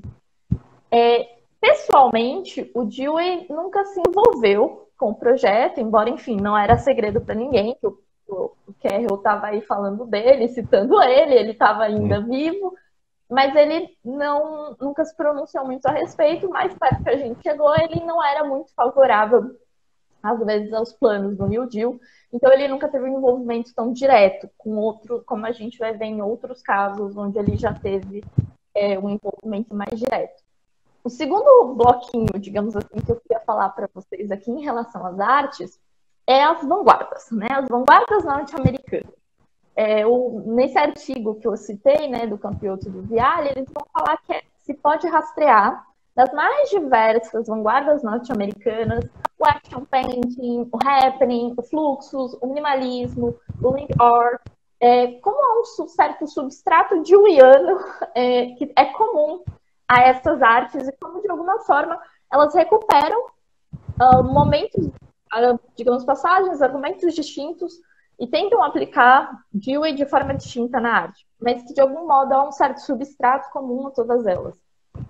[SPEAKER 1] Pessoalmente, o Dewey nunca se envolveu com o projeto, embora, enfim, não era segredo para ninguém, que o Cahill estava aí falando dele, citando ele estava ainda vivo, mas ele nunca se pronunciou muito a respeito, mais perto que a gente chegou, ele não era muito favorável, às vezes, aos planos do New Deal, então ele nunca teve um envolvimento tão direto com outro, como a gente vai ver em outros casos, onde ele já teve um envolvimento mais direto. O segundo bloquinho, digamos assim, que eu queria falar para vocês aqui em relação às artes é as vanguardas, né? As vanguardas norte-americanas. Nesse artigo que eu citei, né, do Campiotto e do Viale, eles vão falar que se pode rastrear das mais diversas vanguardas norte-americanas o action painting, o happening, o fluxus, o minimalismo, o link art, como há um certo substrato deweyiano que é comum a essas artes e como, de alguma forma, elas recuperam momentos, digamos, passagens, argumentos distintos e tentam aplicar Dewey de forma distinta na arte, mas que, de algum modo, há um certo substrato comum a todas elas.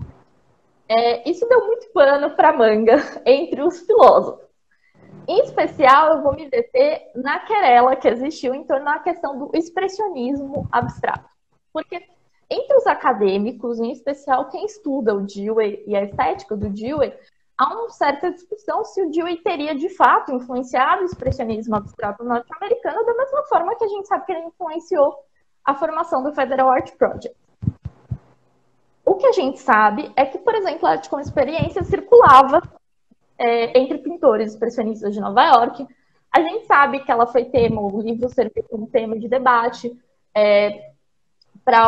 [SPEAKER 1] Isso deu muito pano para manga entre os filósofos. Em especial, eu vou me deter na querela que existiu em torno da questão do expressionismo abstrato. Porque entre os acadêmicos, em especial quem estuda o Dewey e a estética do Dewey, há uma certa discussão se o Dewey teria, de fato, influenciado o expressionismo abstrato norte-americano da mesma forma que a gente sabe que ele influenciou a formação do Federal Art Project. O que a gente sabe é que, por exemplo, a arte como experiência circulava entre pintores expressionistas de Nova York. A gente sabe que ela foi tema, o livro serviu como tema de debate, para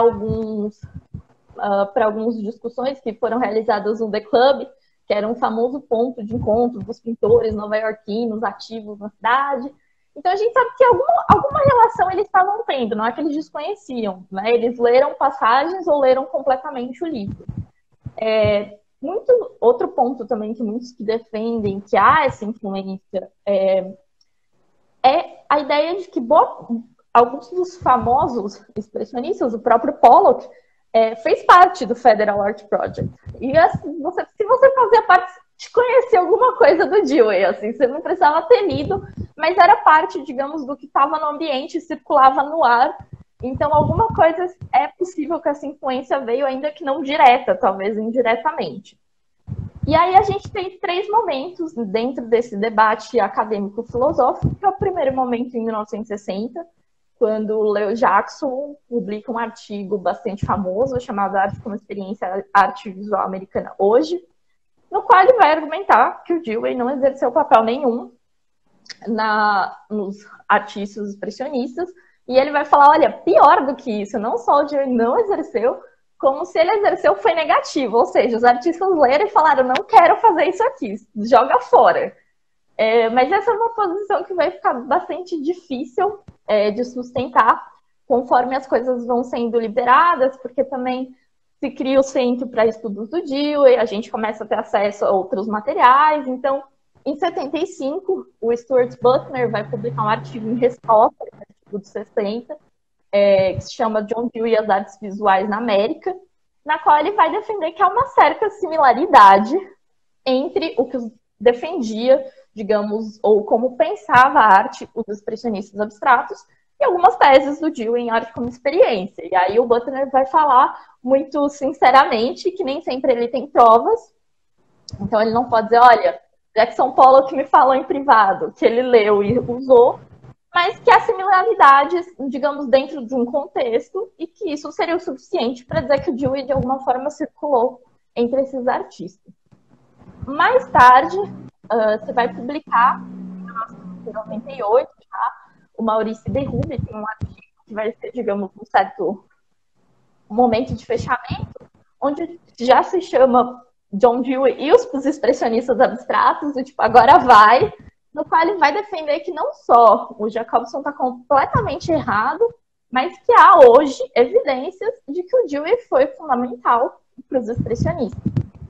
[SPEAKER 1] algumas discussões que foram realizadas no The Club, que era um famoso ponto de encontro dos pintores nova-iorquinos ativos na cidade. Então a gente sabe que alguma relação eles estavam tendo, não é que eles desconheciam, né? Eles leram passagens ou leram completamente o livro. Outro ponto também que muitos que defendem que há essa influência é a ideia de que alguns dos famosos expressionistas, o próprio Pollock, fez parte do Federal Art Project. E assim, se você fazia parte, de conhecer alguma coisa do Dewey, assim, você não precisava ter lido, mas era parte, digamos, do que estava no ambiente, circulava no ar. Então, alguma coisa é possível que essa influência veio, ainda que não direta, talvez indiretamente. E aí a gente tem 3 momentos dentro desse debate acadêmico-filosófico, que é o primeiro momento em 1960, quando o Leo Jackson publica um artigo bastante famoso, chamado Arte como Experiência, Arte Visual Americana Hoje, no qual ele vai argumentar que o Dewey não exerceu papel nenhum nos artistas expressionistas, e ele vai falar, olha, pior do que isso, não só o Dewey não exerceu, como se ele exerceu foi negativo, ou seja, os artistas leram e falaram, não quero fazer isso aqui, joga fora. Mas essa é uma posição que vai ficar bastante difícil de sustentar conforme as coisas vão sendo liberadas, porque também se cria o Centro para Estudos do Dewey, a gente começa a ter acesso a outros materiais. Então, em 75, o Stuart Butner vai publicar um artigo em resposta ao artigo dos 60, que se chama John Dewey e as Artes Visuais na América, na qual ele vai defender que há uma certa similaridade entre o que defendia, digamos, ou como pensava a arte, os expressionistas abstratos, e algumas teses do Dewey em arte como experiência. E aí o Butner vai falar muito sinceramente que nem sempre ele tem provas, então ele não pode dizer, olha, Jackson Pollock me falou em privado, que ele leu e usou, mas que há similaridades, digamos, dentro de um contexto, e que isso seria o suficiente para dizer que o Dewey, de alguma forma, circulou entre esses artistas. Mais tarde, você vai publicar, em 98, já, o Maurice Derrube tem um artigo que vai ser, digamos, um certo momento de fechamento, onde já se chama John Dewey e os expressionistas abstratos, e tipo, agora vai, no qual ele vai defender que não só o Jacobson está completamente errado, mas que há hoje evidências de que o Dewey foi fundamental para os expressionistas.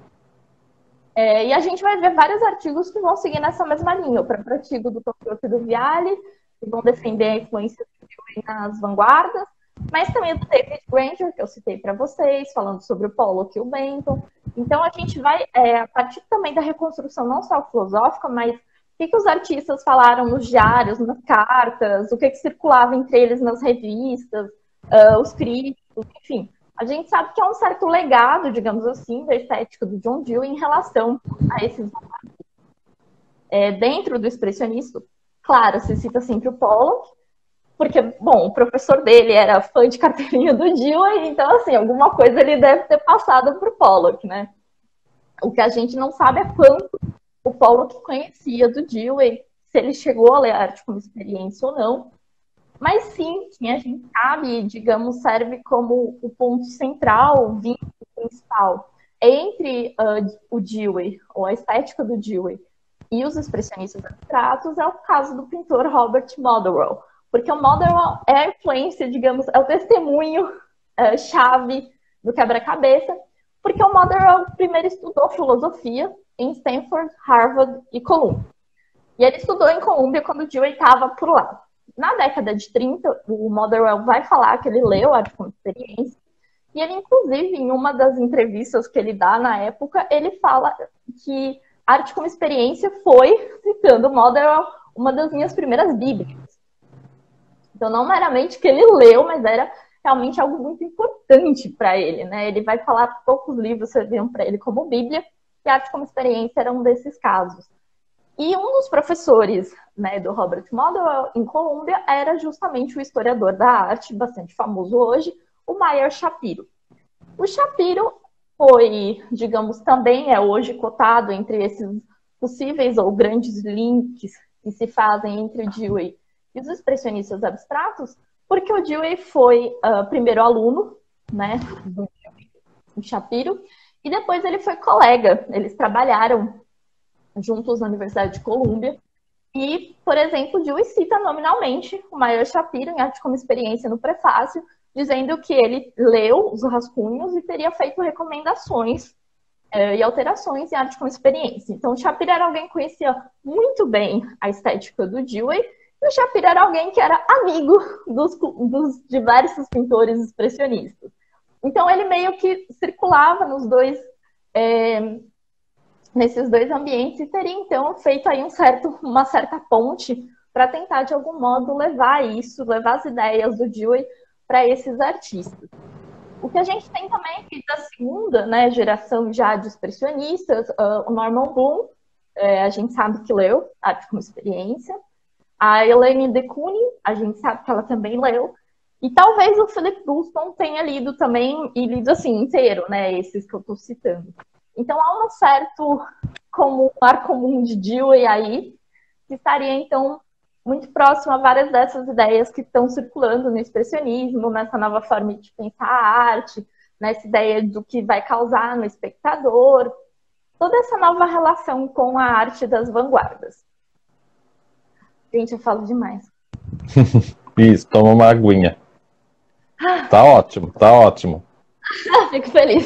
[SPEAKER 1] E a gente vai ver vários artigos que vão seguir nessa mesma linha. O próprio artigo do Tokyo e do Viale, que vão defender a influência do Dewey nas vanguardas, mas também do David Granger, que eu citei para vocês, falando sobre o Pollock e o Benton. Então, a gente vai, a partir também da reconstrução não só filosófica, mas o que os artistas falaram nos diários, nas cartas, o que circulava entre eles nas revistas, os críticos, enfim. A gente sabe que há um certo legado, digamos assim, da estética do John Dewey em relação a esses dentro do expressionismo. Claro, se cita sempre o Pollock, porque, bom, o professor dele era fã de carteirinha do Dewey, então, assim, alguma coisa ele deve ter passado para o Pollock, né? O que a gente não sabe é quanto o Pollock conhecia do Dewey, se ele chegou a ler arte como experiência ou não. Mas sim, quem a gente sabe, digamos, serve como o ponto central, o vínculo principal entre o Dewey, ou a estética do Dewey, e os expressionistas abstratos é o caso do pintor Robert Motherwell. Porque o Motherwell é a influência, digamos, é o testemunho chave do quebra-cabeça, porque o Motherwell primeiro estudou filosofia em Stanford, Harvard e Columbia. E ele estudou em Columbia quando o Dewey estava por lá. Na década de 30, o Motherwell vai falar que ele leu Arte como Experiência, e ele, inclusive, em uma das entrevistas que ele dá na época, ele fala que Arte como Experiência foi, citando o Motherwell, uma das minhas primeiras bíblias. Então, não meramente que ele leu, mas era realmente algo muito importante para ele, né? Ele vai falar que poucos livros serviam para ele como Bíblia, e Arte como Experiência era um desses casos. E um dos professores, né, do Robert Motherwell em Colômbia era justamente o historiador da arte, bastante famoso hoje, o Meyer Shapiro. O Shapiro foi, digamos, também é hoje cotado entre esses possíveis ou grandes links que se fazem entre o Dewey e os expressionistas abstratos, porque o Dewey foi primeiro aluno, né, do Shapiro, e depois ele foi colega, eles trabalharam juntos na Universidade de Colômbia, e, por exemplo, Dewey cita nominalmente o Meyer Shapiro em Arte como Experiência no prefácio, dizendo que ele leu os rascunhos e teria feito recomendações e alterações em Arte como Experiência. Então, o Shapiro era alguém que conhecia muito bem a estética do Dewey, e o Shapiro era alguém que era amigo dos diversos pintores expressionistas. Então, ele meio que circulava nos dois, nesses dois ambientes, e teria, então, feito aí uma certa ponte para tentar, de algum modo, levar as ideias do Dewey para esses artistas. O que a gente tem também aqui da segunda, né, geração já de expressionistas, o Norman Bloom, a gente sabe que leu Arte como Experiência. A Elaine de Kooning, a gente sabe que ela também leu. E talvez o Philip Boulston tenha lido também, e lido assim, inteiro, né, esses que eu estou citando. Então, há um certo ar comum de Dewey aí, que estaria, então, muito próximo a várias dessas ideias que estão circulando no expressionismo, nessa nova forma de pensar a arte, nessa ideia do que vai causar no espectador, toda essa nova relação com a arte das vanguardas. Gente, eu falo demais.
[SPEAKER 2] Isso, toma uma aguinha. Tá ótimo, tá ótimo.
[SPEAKER 1] Fico feliz.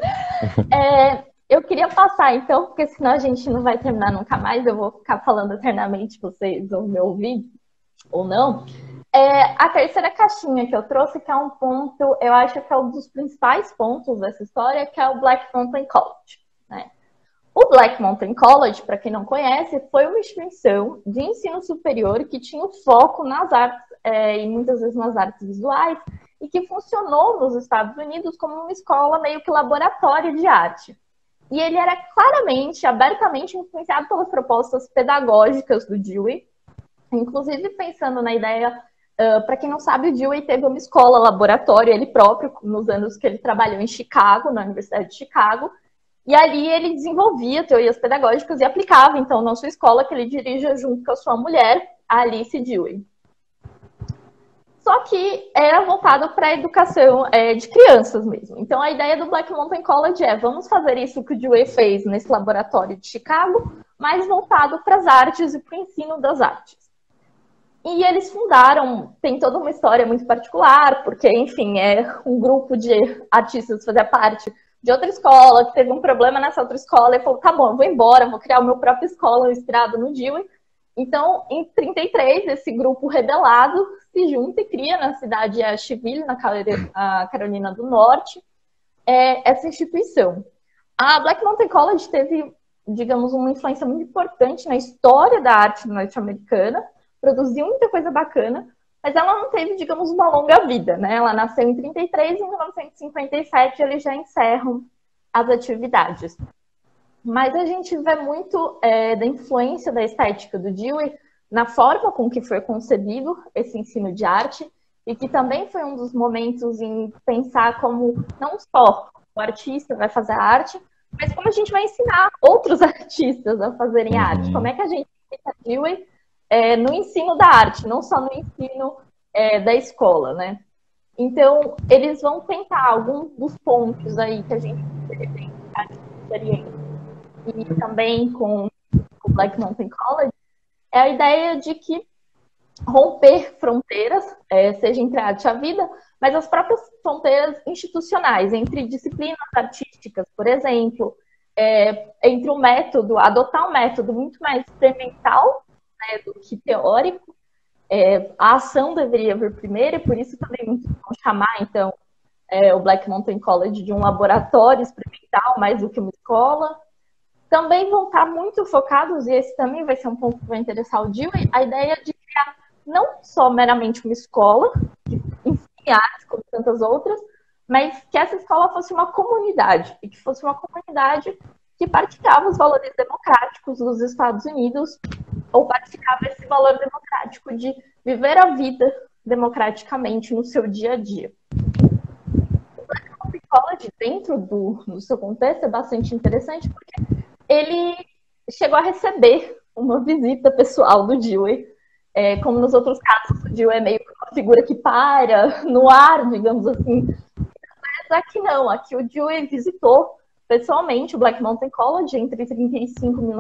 [SPEAKER 1] Eu queria passar, então, porque senão a gente não vai terminar nunca mais, eu vou ficar falando eternamente, vocês vão me ouvir ou não. A terceira caixinha que eu trouxe, que é um ponto, eu acho que é um dos principais pontos dessa história, que é o Black Mountain College, né? O Black Mountain College, para quem não conhece, foi uma instituição de ensino superior que tinha foco nas artes, e muitas vezes nas artes visuais, e que funcionou nos Estados Unidos como uma escola meio que laboratório de arte. E ele era claramente, abertamente influenciado pelas propostas pedagógicas do Dewey, inclusive pensando na ideia, para quem não sabe, o Dewey teve uma escola laboratório, ele próprio, nos anos que ele trabalhou em Chicago, na Universidade de Chicago, e ali ele desenvolvia teorias pedagógicas e aplicava, então, na sua escola, que ele dirige junto com a sua mulher, a Alice Dewey. Só que era voltado para a educação de crianças mesmo. Então, a ideia do Black Mountain College vamos fazer isso que o Dewey fez nesse laboratório de Chicago, mas voltado para as artes e para o ensino das artes. E eles fundaram, tem toda uma história muito particular, porque, enfim, um grupo de artistas que fazia parte de outra escola, que teve um problema nessa outra escola, e falou, tá bom, eu vou embora, vou criar a minha própria escola inspirada no Dewey. Então, em 33, esse grupo rebelado se junta e cria na cidade de Asheville, na Carolina do Norte, essa instituição. A Black Mountain College teve, digamos, uma influência muito importante na história da arte norte-americana, produziu muita coisa bacana, mas ela não teve, digamos, uma longa vida, né? Ela nasceu em 33 e em 1957 eles já encerram as atividades. Mas a gente vê muito da influência da estética do Dewey na forma com que foi concebido esse ensino de arte e que também foi um dos momentos em pensar como não só o artista vai fazer a arte, mas como a gente vai ensinar outros artistas a fazerem arte. Como é que a gente aplica Dewey no ensino da arte, não só no ensino da escola, né? Então, eles vão tentar alguns dos pontos aí que a gente tem experiência e também com o Black Mountain College, é a ideia de que romper fronteiras, seja entre a arte e a vida, mas as próprias fronteiras institucionais, entre disciplinas artísticas, por exemplo, entre o método, adotar um método muito mais experimental, né, do que teórico. A ação deveria vir primeiro, e por isso também muitos vão chamar, então, o Black Mountain College de um laboratório experimental, mais do que uma escola. Também vão estar muito focados, e esse também vai ser um ponto que vai interessar o Dewey, a ideia de criar não só meramente uma escola, que ensine artes como tantas outras, mas que essa escola fosse uma comunidade, e que fosse uma comunidade que partilhava os valores democráticos dos Estados Unidos, ou partilhava esse valor democrático de viver a vida democraticamente no seu dia a dia. O Black Mountain College, dentro do seu contexto, é bastante interessante, porque ele chegou a receber uma visita pessoal do Dewey. Como nos outros casos, o Dewey é meio que uma figura que paira no ar, digamos assim. Mas aqui não, aqui o Dewey visitou pessoalmente o Black Mountain College entre 35 e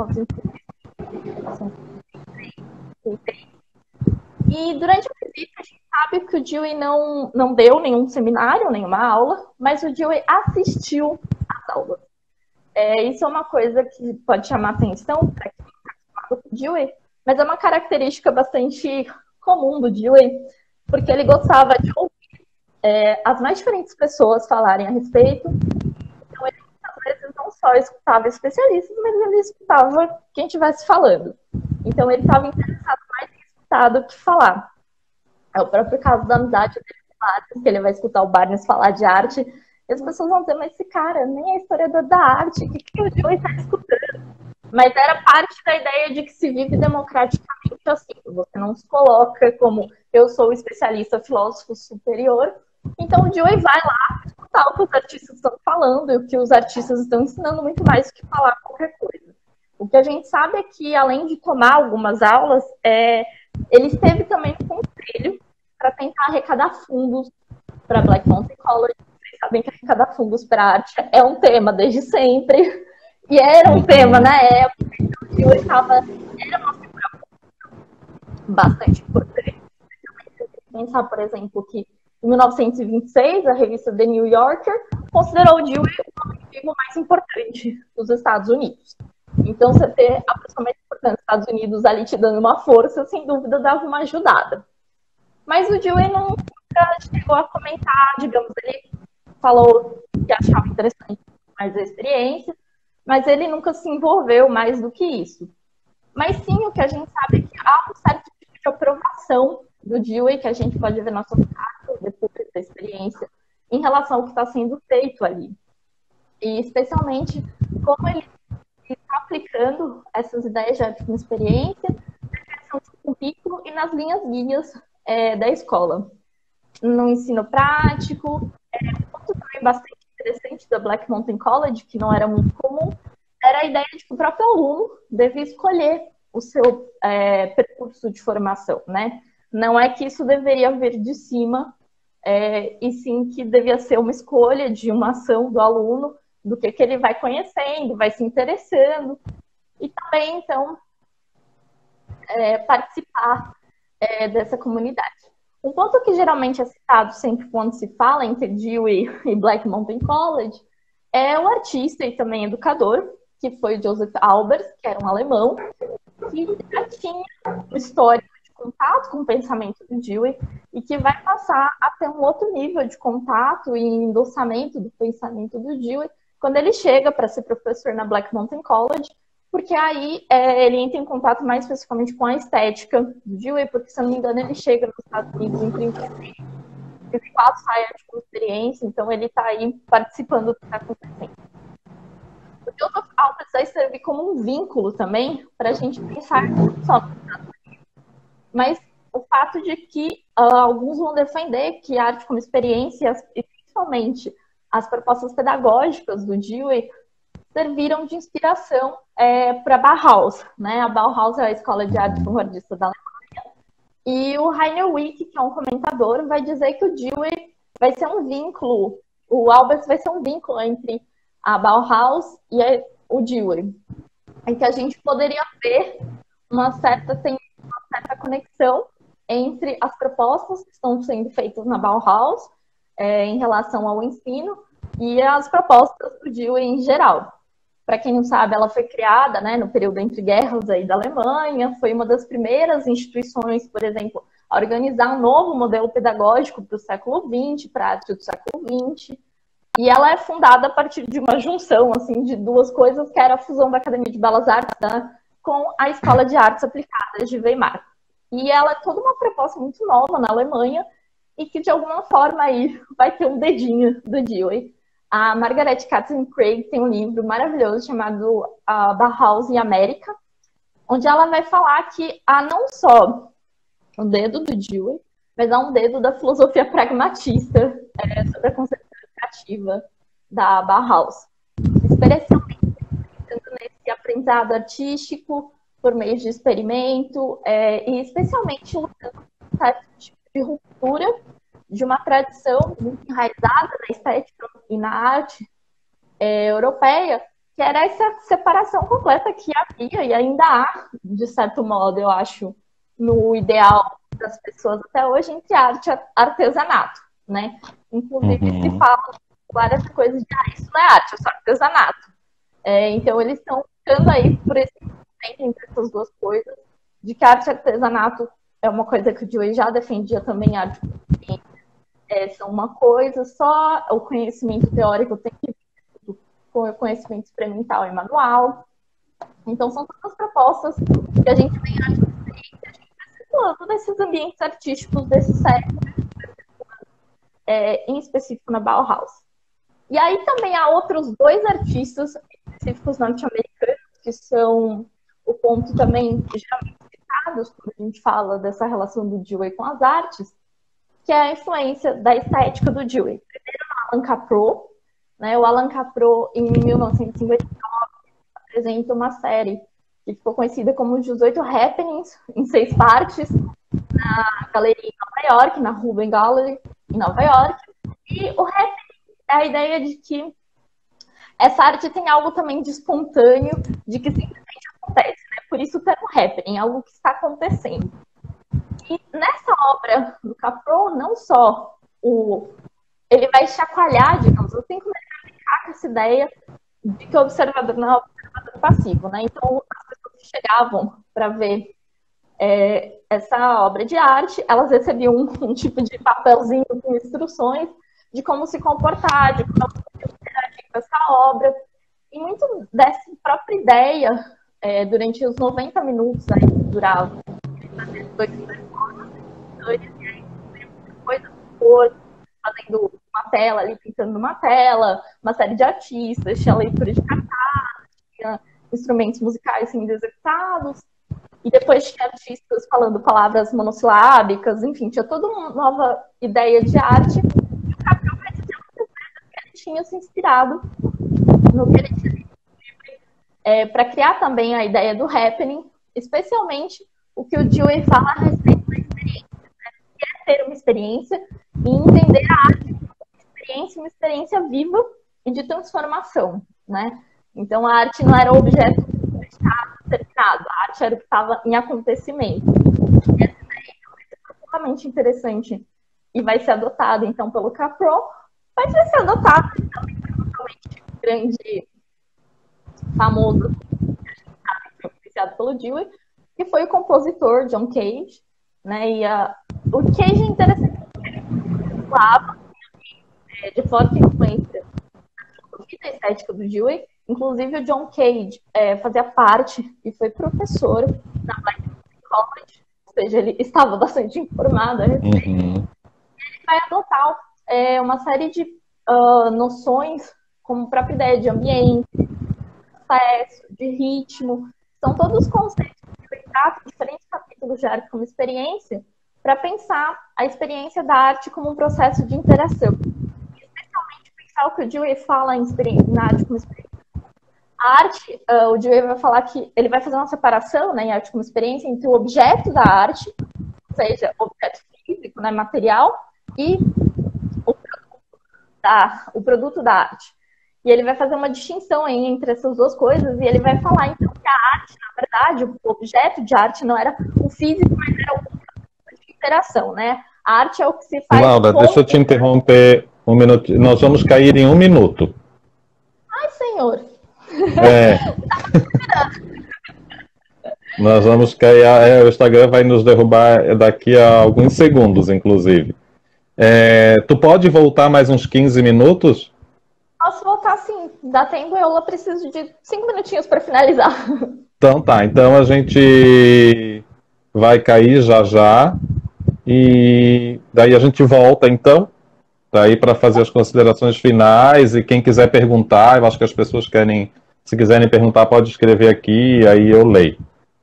[SPEAKER 1] 1933. E durante a visita, a gente sabe que o Dewey não deu nenhum seminário, nenhuma aula, mas o Dewey assistiu às aulas. Isso é uma coisa que pode chamar atenção para quem está acostumado com o Dewey, mas é uma característica bastante comum do Dewey, porque ele gostava de ouvir as mais diferentes pessoas falarem a respeito. Então, ele muitas vezes não só escutava especialistas, mas ele escutava quem estivesse falando. Então, ele estava interessado mais em escutar do que falar. É o próprio caso da amizade dele com o Barnes, que ele vai escutar o Barnes falar de arte, e as pessoas vão dizer, mas esse cara nem é historiador da arte, o que o Dewey está escutando? Mas era parte da ideia de que se vive democraticamente assim. Você não se coloca como eu sou especialista, filósofo superior. Então o Dewey vai lá escutar o que os artistas estão falando e o que os artistas estão ensinando, muito mais do que falar qualquer coisa. O que a gente sabe é que, além de tomar algumas aulas, ele esteve também no conselho para tentar arrecadar fundos para Black Mountain College. Vocês sabem que arrecadar fundos para arte é um tema desde sempre. E era um tema na época, então o Dewey era uma figura pública. bastante importante. Pensar, por exemplo, que em 1926 a revista The New Yorker considerou o Dewey o homem vivo mais importante dos Estados Unidos. Então, você ter a pessoa mais importante dos Estados Unidos ali te dando uma força, sem dúvida, dava uma ajudada. Mas o Dewey nunca chegou a comentar, digamos, ele falou que achava interessante mais a experiência, mas ele nunca se envolveu mais do que isso. Mas sim, o que a gente sabe é que há um certo tipo de aprovação do Dewey, que a gente pode ver nas suas cartas, depois da experiência, em relação ao que está sendo feito ali. E especialmente como ele está aplicando essas ideias de arte com experiência na criação de currículo e nas linhas guias da escola. No ensino prático, um ponto também bastante interessante da Black Mountain College, que não era muito comum, era a ideia de que o próprio aluno devia escolher o seu percurso de formação, né? Não é que isso deveria vir de cima, e sim que devia ser uma escolha de uma ação do aluno, do que ele vai conhecendo, vai se interessando, e também, então, participar dessa comunidade. Um ponto que geralmente é citado sempre quando se fala entre Dewey e Black Mountain College é o artista e também educador, que foi Joseph Albers, que era um alemão, que já tinha um histórico de contato com o pensamento do Dewey e que vai passar a ter um outro nível de contato e endossamento do pensamento do Dewey quando ele chega para ser professor na Black Mountain College, porque aí ele entra em contato mais especificamente com a estética do Dewey, porque, se eu não me engano, ele chega nos Estados Unidos em 34, sai com experiência, então ele está aí participando do que está acontecendo. O Joseph Albers vai servir como um vínculo também para a gente pensar não só nos Estados Unidos, mas o fato de que alguns vão defender que a arte como experiência, e principalmente as propostas pedagógicas do Dewey, serviram de inspiração para a Bauhaus, né? A Bauhaus é a escola de arte vanguardista da Alemanha. E o Rainer Wick, que é um comentador, vai dizer que o Dewey vai ser um vínculo, o Albers vai ser um vínculo entre a Bauhaus e o Dewey. Em que a gente poderia ver uma certa conexão entre as propostas que estão sendo feitas na Bauhaus em relação ao ensino e as propostas do Dewey em geral. Para quem não sabe, ela foi criada, né, no período entre guerras aí da Alemanha, foi uma das primeiras instituições, por exemplo, a organizar um novo modelo pedagógico para o século XX, para a arte do século XX, e ela é fundada a partir de uma junção assim, de duas coisas, que era a fusão da Academia de Belas Artes, né, com a Escola de Artes Aplicadas de Weimar. E ela é toda uma proposta muito nova na Alemanha, e que de alguma forma aí vai ter um dedinho do Dewey. A Margaret Katz-Craig tem um livro maravilhoso chamado Bauhaus em América, onde ela vai falar que há não só o dedo do Dewey, mas há um dedo da filosofia pragmatista sobre a concepção educativa da Bauhaus. Especialmente nesse aprendizado artístico, por meio de experimento, e especialmente lutando por um certo tipo de ruptura de uma tradição muito enraizada na estética e na arte europeia, que era essa separação completa que havia e ainda há, de certo modo, eu acho, no ideal das pessoas até hoje, entre arte e artesanato, né? Inclusive, se fala várias coisas de isso não é arte, é só artesanato. Então, eles estão ficando aí por esse tempo entre essas duas coisas, de que arte e artesanato é uma coisa que o Dewey já defendia também, arte são uma coisa, só o conhecimento teórico tem que vir com o conhecimento experimental e manual. Então, são todas as propostas que a gente tem a gente circulando nesses ambientes artísticos desse século, em específico na Bauhaus. E aí também há outros dois artistas específicos norte-americanos, que são o ponto também geralmente citados quando a gente fala dessa relação do Dewey com as artes, que é a influência da estética do Dewey. Primeiro, o Alan Caprow, né? O Alan Caprow, em 1959, apresenta uma série que ficou conhecida como os 18 Happenings, em 6 partes, na galeria em Nova York, na Ruben Gallery, em Nova York. E o happening é a ideia de que essa arte tem algo também de espontâneo, de que simplesmente acontece, né? Por isso o termo happening, algo que está acontecendo. E nessa obra do Capron, não só ele vai chacoalhar, digamos assim, como ele vai ficar com essa ideia de que o observador não é observador passivo, né? Então, as pessoas que chegavam para ver essa obra de arte, elas recebiam um tipo de papelzinho com instruções de como se comportar, de como elas podiam interagir com essa obra. E muito dessa própria ideia, durante os 90 minutos aí, que durava, fazendo uma tela ali, pintando numa tela, uma série de artistas, tinha leitura de cartaz, tinha instrumentos musicais sendo executados, e depois tinha artistas falando palavras monossilábicas, enfim, tinha toda uma nova ideia de arte, e o Capron vai dizer que ele tinha se inspirado no que ele tinha para criar também a ideia do happening, especialmente o que o Dewey fala a respeito da experiência, né? Quer ter uma experiência e entender a arte como uma experiência viva e de transformação, né? Então, a arte não era o objeto que estava terminado, a arte era o que estava em acontecimento. E essa ideia é profundamente interessante e vai ser adotada, então, pelo Capron, mas vai ser adotada também, provavelmente, um grande famoso, que a gente sabe que foi influenciado pelo Dewey, que foi o compositor John Cage, né? E o Cage é interessante porque ele falava de forte influência na vida estética do Dewey. Inclusive, o John Cage fazia parte e foi professor na Black College, ou seja, ele estava bastante informado a respeito. Ele vai adotar uma série de noções, como a própria ideia de ambiente, de processo, de ritmo. São todos conceitos que ele trata em diferentes capítulos de arte como experiência, para pensar a experiência da arte como um processo de interação. Especialmente pensar o que o Dewey fala na arte como experiência. A arte, o Dewey vai falar que ele vai fazer uma separação, né, em arte como experiência, entre o objeto da arte, ou seja, o objeto físico, né, material, e o produto da arte. E ele vai fazer uma distinção aí entre essas duas coisas, e ele vai falar, então, que a arte, na verdade, o objeto de arte não era o físico, mas era o produto de interação, né? A arte é o que se faz...
[SPEAKER 2] Laura, deixa eu te interromper um minuto. Nós vamos cair em 1 minuto.
[SPEAKER 1] Ai, senhor!
[SPEAKER 2] Nós vamos cair. O Instagram vai nos derrubar daqui a alguns segundos, inclusive. Tu pode voltar mais uns 15 minutos?
[SPEAKER 1] Posso voltar sim. Dá tempo, eu preciso de 5 minutinhos para finalizar.
[SPEAKER 2] Então tá. Então a gente vai cair já já. E daí a gente volta, então. Daí para fazer as considerações finais. E quem quiser perguntar, eu acho que as pessoas querem. Se quiserem perguntar, pode escrever aqui, aí eu leio.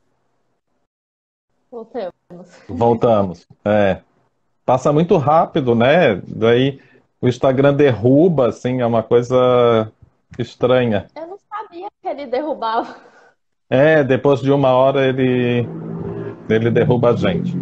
[SPEAKER 2] Voltamos. Passa muito rápido, né? Daí o Instagram derruba, assim, é uma coisa estranha.
[SPEAKER 1] Eu não sabia que ele derrubava.
[SPEAKER 2] Depois de 1 hora ele derruba a gente.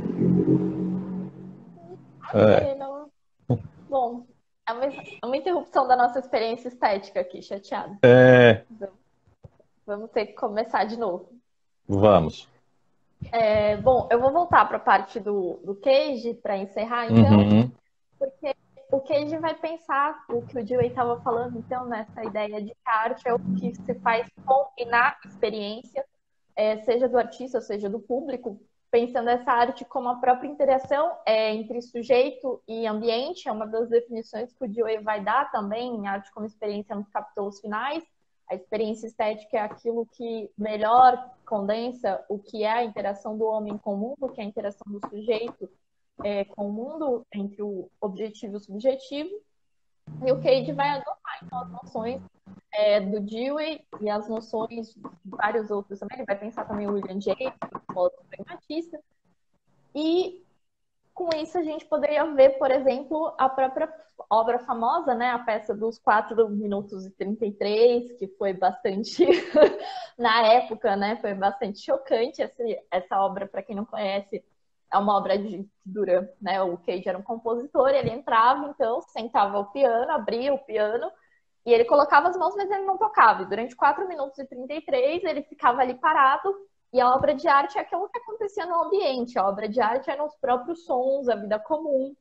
[SPEAKER 1] Não... Bom, é uma interrupção da nossa experiência estética aqui, chateada. Vamos ter que começar de novo.
[SPEAKER 2] Vamos.
[SPEAKER 1] Bom, eu vou voltar para a parte do Cage para encerrar, então, porque o Cage vai pensar o que o Dewey estava falando, então, nessa ideia de que a arte é o que se faz com e na experiência, seja do artista, seja do público, pensando essa arte como a própria interação entre sujeito e ambiente, é uma das definições que o Dewey vai dar também em arte como experiência nos capítulos finais. A experiência estética é aquilo que melhor condensa o que é a interação do homem com o mundo, que é a interação do sujeito com o mundo, entre o objetivo e o subjetivo. E o Cage vai adotar, então, as noções do Dewey e as noções de vários outros também. Ele vai pensar também o William James, o pragmatista. E com isso a gente poderia ver, por exemplo, a própria obra famosa, né? A peça dos 4 minutos e 33, que foi bastante, na época, né? Foi bastante chocante essa obra, para quem não conhece, é uma obra que dura, né? O Cage era um compositor, ele entrava, então, sentava ao piano, abria o piano, e ele colocava as mãos, mas ele não tocava. E durante 4 minutos e 33, ele ficava ali parado, E a obra de arte é aquilo que acontecia no ambiente. A obra de arte é nos próprios sons, a vida comum.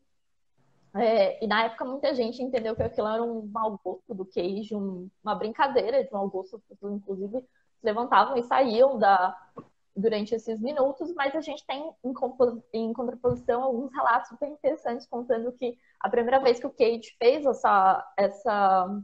[SPEAKER 1] E na época muita gente entendeu que aquilo era um mau gosto do Cage, uma brincadeira de mau gosto. As pessoas, inclusive, se levantavam e saíam durante esses minutos, mas a gente tem em contraposição alguns relatos super interessantes contando que a primeira vez que o Cage fez essa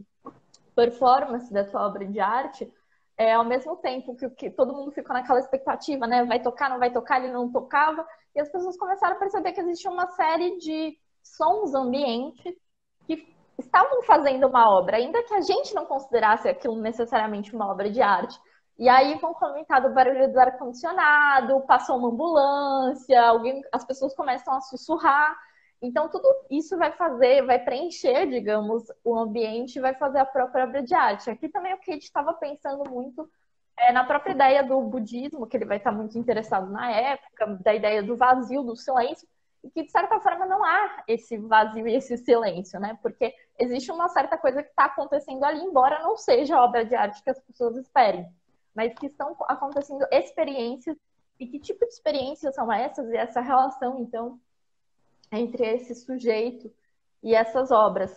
[SPEAKER 1] performance da sua obra de arte, ao mesmo tempo que todo mundo ficou naquela expectativa, né? Vai tocar, não vai tocar, ele não tocava, e as pessoas começaram a perceber que existia uma série de sons ambientes que estavam fazendo uma obra, ainda que a gente não considerasse aquilo necessariamente uma obra de arte. E aí vão comentar do barulho do ar-condicionado, passou uma ambulância, as pessoas começam a sussurrar. Então, tudo isso vai preencher, digamos, o ambiente e vai fazer a própria obra de arte. Aqui também o Cage estava pensando muito na própria ideia do budismo, que ele vai estar muito interessado na época, da ideia do vazio, do silêncio, e que, de certa forma, não há esse vazio e esse silêncio, né? Porque existe uma certa coisa que está acontecendo ali, embora não seja a obra de arte que as pessoas esperem, mas que estão acontecendo experiências. E que tipo de experiências são essas? E essa relação, então, entre esse sujeito e essas obras.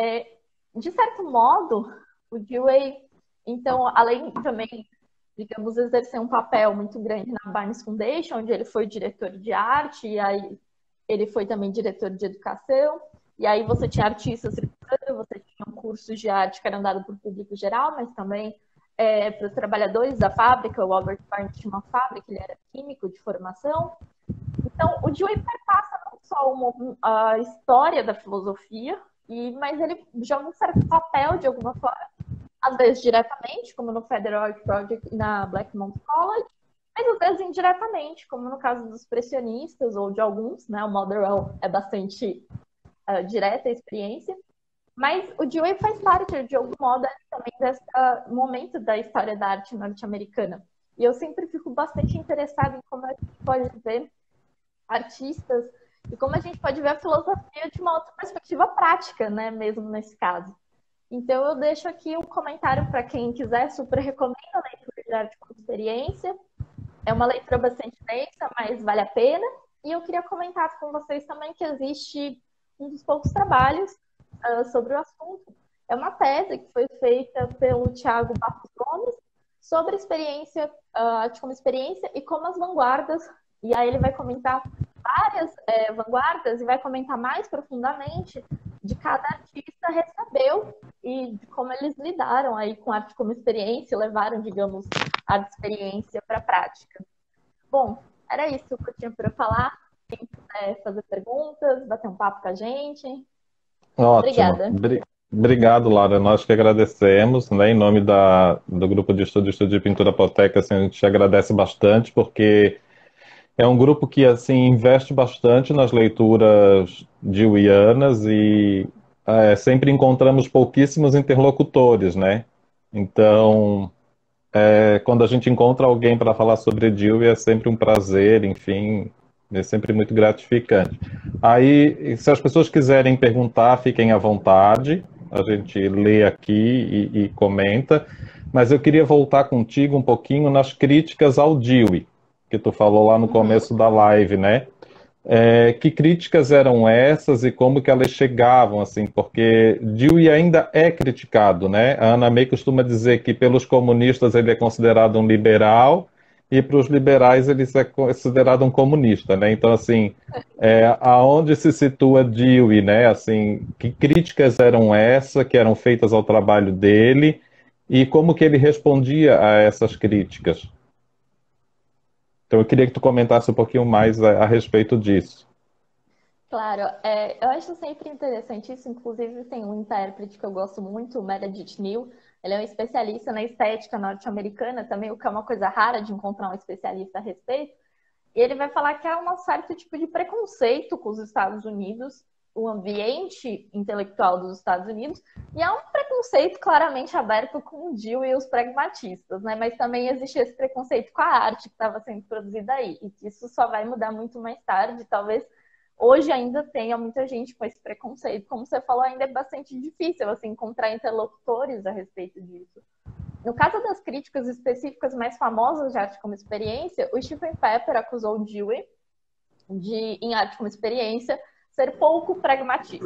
[SPEAKER 1] De certo modo, o Dewey, então, além também, digamos, exercer um papel muito grande na Barnes Foundation, onde ele foi diretor de arte, e aí ele foi também diretor de educação, e aí você tinha artistas, você tinha cursos de arte que eram dados para o público geral, mas também para os trabalhadores da fábrica. O Albert Barnes tinha uma fábrica, ele era químico de formação. Então, o Dewey perpassa não só a história da filosofia, mas ele joga um certo papel, de alguma forma, às vezes diretamente, como no Federal Art Project e na Blackmon College, mas às vezes indiretamente, como no caso dos expressionistas ou de alguns, né? O Motherwell é bastante direta a experiência. Mas o Dewey faz parte, de algum modo, também desse momento da história da arte norte-americana. E eu sempre fico bastante interessada em como a gente pode ver artistas e como a gente pode ver a filosofia de uma outra perspectiva prática, né? Mesmo nesse caso. Então, eu deixo aqui um comentário para quem quiser, super recomendo a leitura de arte como experiência. É uma leitura bastante densa, mas vale a pena. E eu queria comentar com vocês também que existe um dos poucos trabalhos sobre o assunto. É uma tese que foi feita pelo Thiago Barros Gomes sobre experiência, arte como experiência e como as vanguardas. E aí ele vai comentar várias vanguardas e vai comentar mais profundamente de cada artista recebeu e de como eles lidaram aí com arte como experiência, levaram, digamos, a experiência para a prática. Bom, era isso que eu tinha para falar. Quem quiser fazer perguntas, bater um papo com a gente.
[SPEAKER 2] Ótimo.
[SPEAKER 1] Obrigada.
[SPEAKER 2] Obrigado, Lara. Nós que agradecemos, né, em nome do Grupo de Estudo de Pintura Apoteca, assim, a gente agradece bastante, porque é um grupo que assim investe bastante nas leituras deweyanas e sempre encontramos pouquíssimos interlocutores, né? Então, quando a gente encontra alguém para falar sobre Dewey é sempre um prazer, enfim, é sempre muito gratificante. Aí, se as pessoas quiserem perguntar, fiquem à vontade, a gente lê aqui e comenta, mas eu queria voltar contigo um pouquinho nas críticas ao Dewey, que tu falou lá no começo da live, né? Que críticas eram essas e como que elas chegavam, assim, porque Dewey ainda é criticado, né? A Anna May costuma dizer que pelos comunistas ele é considerado um liberal e para os liberais ele é considerado um comunista, né? Então, assim, aonde se situa Dewey, né? Assim, que críticas eram essas que eram feitas ao trabalho dele e como que ele respondia a essas críticas? Então, eu queria que tu comentasse um pouquinho mais a respeito disso.
[SPEAKER 1] Claro, eu acho sempre interessante isso. Inclusive, tem um intérprete que eu gosto muito, o Meredith Neal. Ele é um especialista na estética norte-americana também, o que é uma coisa rara de encontrar um especialista a respeito. E ele vai falar que há um certo tipo de preconceito com os Estados Unidos, o ambiente intelectual dos Estados Unidos, e há um preconceito claramente aberto com o Dewey e os pragmatistas, né? Mas também existe esse preconceito com a arte que estava sendo produzida aí, e que isso só vai mudar muito mais tarde, talvez hoje ainda tenha muita gente com esse preconceito. Como você falou, ainda é bastante difícil assim, encontrar interlocutores a respeito disso. No caso das críticas específicas mais famosas de arte como experiência, o Stephen Pepper acusou o Dewey de, em arte como experiência, ser pouco pragmatista.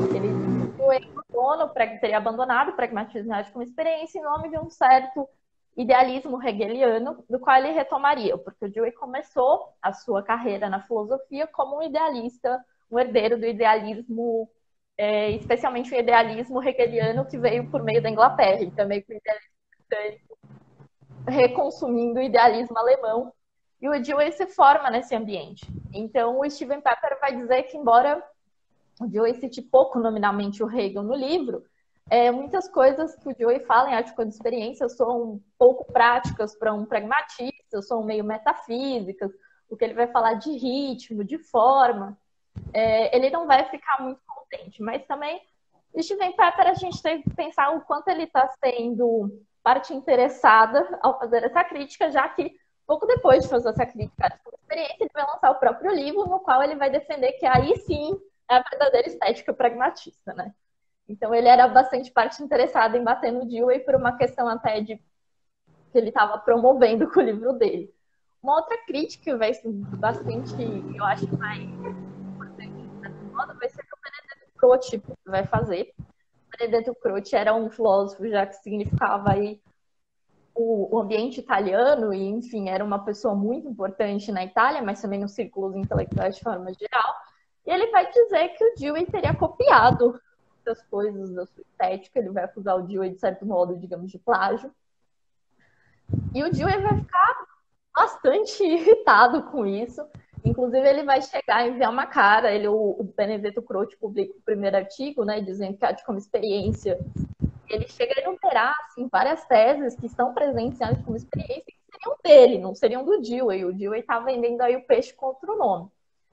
[SPEAKER 1] Ele teria abandonado o pragmatismo em arte como experiência em nome de um certo idealismo hegeliano, do qual ele retomaria, porque o Dewey começou a sua carreira na filosofia como um idealista, um herdeiro do idealismo, especialmente o idealismo hegeliano que veio por meio da Inglaterra, e também com o idealismo britânico, reconsumindo o idealismo alemão, e o Dewey se forma nesse ambiente. Então, o Stephen Pepper vai dizer que, embora o Dewey cite pouco nominalmente o Hegel no livro, muitas coisas que o Dewey fala em arte como experiência são pouco práticas para um pragmatista, são meio metafísicas, o que ele vai falar de ritmo, de forma, ele não vai ficar muito contente. Mas também, Stephen Pepper, a gente tem que pensar o quanto ele está sendo parte interessada ao fazer essa crítica, já que pouco depois de fazer essa crítica à arte como experiência, ele vai lançar o próprio livro, no qual ele vai defender que aí sim é a verdadeira estética pragmatista, né? Então ele era bastante parte interessada em bater no Dewey por uma questão até de que ele estava promovendo com o livro dele. Uma outra crítica que vai ser bastante, eu acho, mais importante dessa moda vai ser que o Benedetto Croce vai fazer. O Benedetto Croce era um filósofo já que significava aí o ambiente italiano e, enfim, era uma pessoa muito importante na Itália, mas também nos círculos intelectuais de forma geral. E ele vai dizer que o Dewey teria copiado muitas coisas da sua estética, ele vai acusar o Dewey, de certo modo, digamos, de plágio. E o Dewey vai ficar bastante irritado com isso. Inclusive, ele vai chegar a enviar uma cara. O Benedetto Croce publica o primeiro artigo, né, dizendo que a arte como experiência. Ele chega a enumerar assim, várias teses que estão presentes em arte como experiência que seriam dele, não seriam do Dewey. O Dewey está vendendo aí o peixe com outro nome.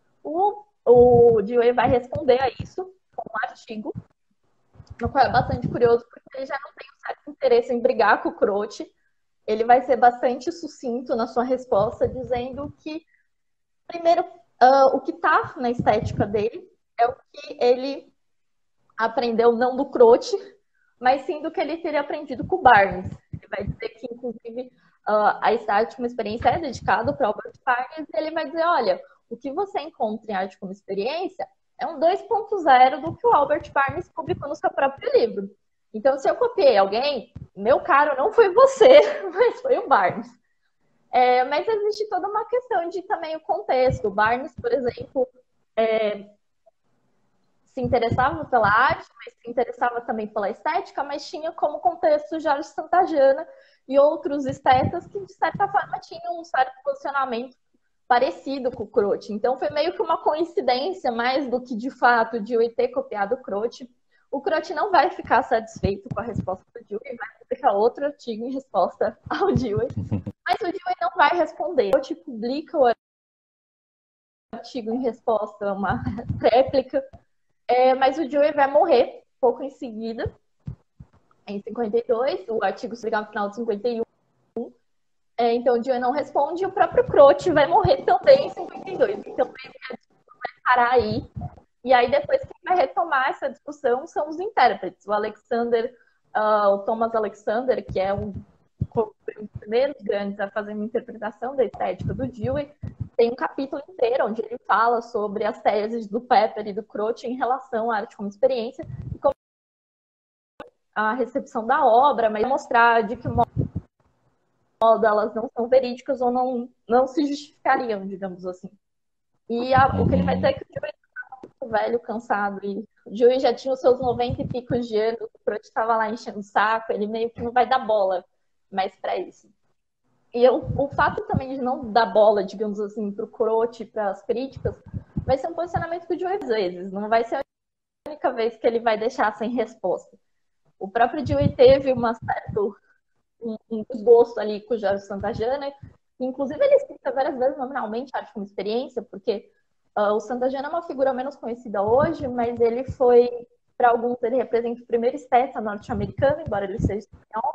[SPEAKER 1] O Dewey vai responder a isso com um artigo, no qual é bastante curioso, porque ele já não tem um certo interesse em brigar com o Croce. Ele vai ser bastante sucinto na sua resposta, dizendo que, primeiro, o que está na estética dele é o que ele aprendeu não do Croce, mas sim do que ele teria aprendido com o Barnes. Ele vai dizer que, inclusive, a arte como experiência é dedicada para Albert Barnes, e ele vai dizer, olha, o que você encontra em arte como experiência é um 2.0 do que o Albert Barnes publicou no seu próprio livro. Então, se eu copiei alguém, meu caro, não foi você, mas foi o Barnes. Mas existe toda uma questão de também o contexto. O Barnes, por exemplo, se interessava pela arte, mas se interessava também pela estética, mas tinha como contexto Jorge Santayana e outros estetas que, de certa forma, tinham um certo posicionamento parecido com o Croce. Então, foi meio que uma coincidência, mais do que, de fato, o Dewey ter copiado o Croce. O Croce não vai ficar satisfeito com a resposta do Dewey, vai publicar outro artigo em resposta ao Dewey. Mas o Dewey não vai responder. O Croce publica o artigo em resposta, uma réplica, mas o Dewey vai morrer pouco em seguida, em 52, o artigo se liga no final de 51. Então o Dewey não responde e o próprio Croce vai morrer também em 52. Então ele vai parar aí. E aí depois quem vai retomar essa discussão são os intérpretes. O Thomas Alexander, que é um dos primeiros grandes a fazer uma interpretação da estética do Dewey, tem um capítulo inteiro onde ele fala sobre as teses do Pepper e do Croce em relação à arte como experiência e como a recepção da obra, mas mostrar de que modo elas não são verídicas ou não se justificariam, digamos assim. E o que ele vai dizer é que o Dewey estava muito velho, cansado, e o Dewey já tinha os seus 90 e picos de anos, o Croce estava lá enchendo o saco, ele meio que não vai dar bola mais para isso. E o fato também de não dar bola, digamos assim, para o Croce, para as críticas, vai ser um posicionamento que o Dewey às vezes, não vai ser a única vez que ele vai deixar sem resposta. O próprio Dewey teve um desgosto ali com o Jorge Santayana, inclusive ele cita várias vezes nominalmente arte como experiência, porque o Santayana é uma figura menos conhecida hoje, mas ele foi, para alguns, ele representa o primeiro esteta norte-americano, embora ele seja espanhol.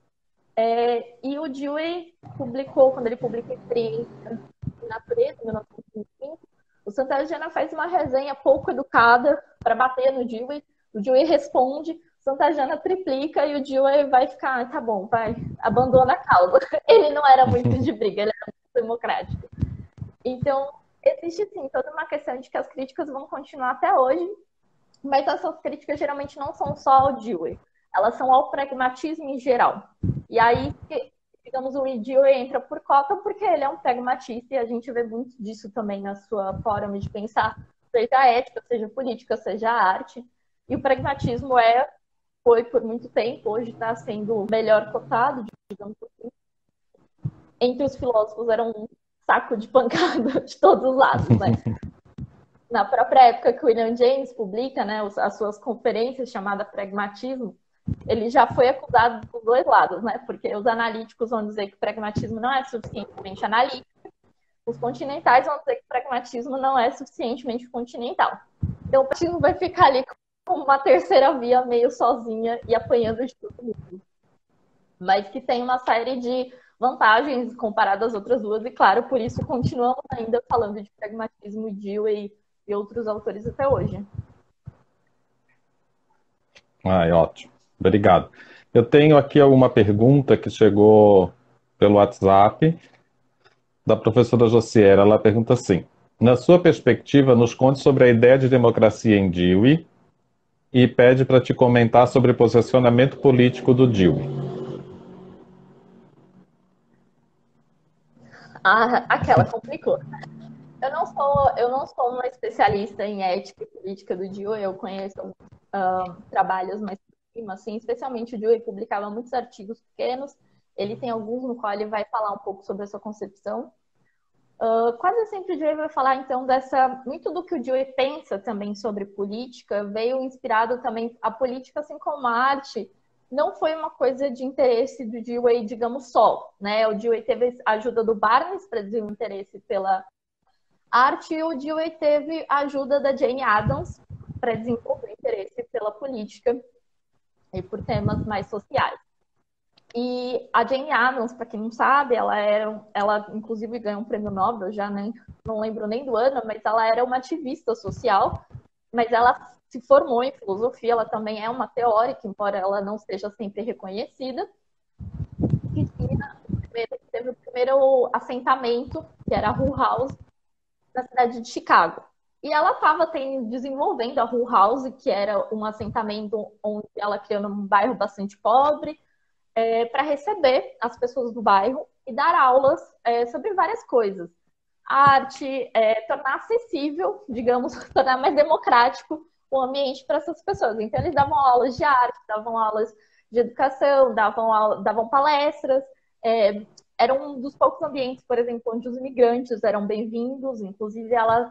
[SPEAKER 1] E o Dewey publicou, quando ele publica a Experiência de Natureza, em 1925, o Santayana faz uma resenha pouco educada para bater no Dewey. O Dewey responde, Santa Jana triplica e o Dewey vai ficar, tá bom, vai, abandona a causa. Ele não era muito de briga, ele era muito democrático. Então, existe sim toda uma questão de que as críticas vão continuar até hoje, mas essas críticas geralmente não são só ao Dewey, elas são ao pragmatismo em geral. E aí, digamos, o Dewey entra por cota porque ele é um pragmatista e a gente vê muito disso também na sua forma de pensar, seja ética, seja política, seja arte. E o pragmatismo foi por muito tempo, hoje está sendo o melhor cotado, digamos assim. Entre os filósofos era um saco de pancada de todos os lados, né? Na própria época que o William James publica, né, as suas conferências chamadas Pragmatismo, ele já foi acusado dos dois lados, né? Porque os analíticos vão dizer que o pragmatismo não é suficientemente analítico, os continentais vão dizer que o pragmatismo não é suficientemente continental. Então o pragmatismo vai ficar ali como uma terceira via meio sozinha e apanhando de todo mundo. Mas que tem uma série de vantagens comparadas às outras duas, e claro, por isso continuamos ainda falando de pragmatismo, Dewey e outros autores até hoje.
[SPEAKER 2] Ótimo. Obrigado. Eu tenho aqui alguma pergunta que chegou pelo WhatsApp da professora Josiera. Ela pergunta assim: na sua perspectiva, nos conte sobre a ideia de democracia em Dewey e pede para te comentar sobre o posicionamento político do Dewey.
[SPEAKER 1] Aquela complicou. Eu não sou uma especialista em ética e política do Dewey, eu conheço trabalhos mais por cima, assim, especialmente o Dewey publicava muitos artigos pequenos, ele tem alguns no qual ele vai falar um pouco sobre a sua concepção. Quase sempre o Dewey vai falar, então, muito do que o Dewey pensa também sobre política, veio inspirado também, a política, assim como a arte, não foi uma coisa de interesse do Dewey, digamos, só, né? O Dewey teve a ajuda do Barnes para desenvolver o interesse pela arte e o Dewey teve a ajuda da Jane Addams para desenvolver interesse pela política e por temas mais sociais. E a Jane Addams, para quem não sabe, ela inclusive ganhou um prêmio Nobel, já não lembro nem do ano, mas ela era uma ativista social, mas ela se formou em filosofia, ela também é uma teórica, embora ela não seja sempre reconhecida. E teve o primeiro assentamento, que era a Hull House, na cidade de Chicago. E ela estava desenvolvendo a Hull House, que era um assentamento onde ela criou num bairro bastante pobre, para receber as pessoas do bairro e dar aulas sobre várias coisas. Arte, tornar acessível, digamos, tornar mais democrático o ambiente para essas pessoas. Então, eles davam aulas de arte, davam aulas de educação, davam palestras. Era um dos poucos ambientes, por exemplo, onde os imigrantes eram bem-vindos. Inclusive, ela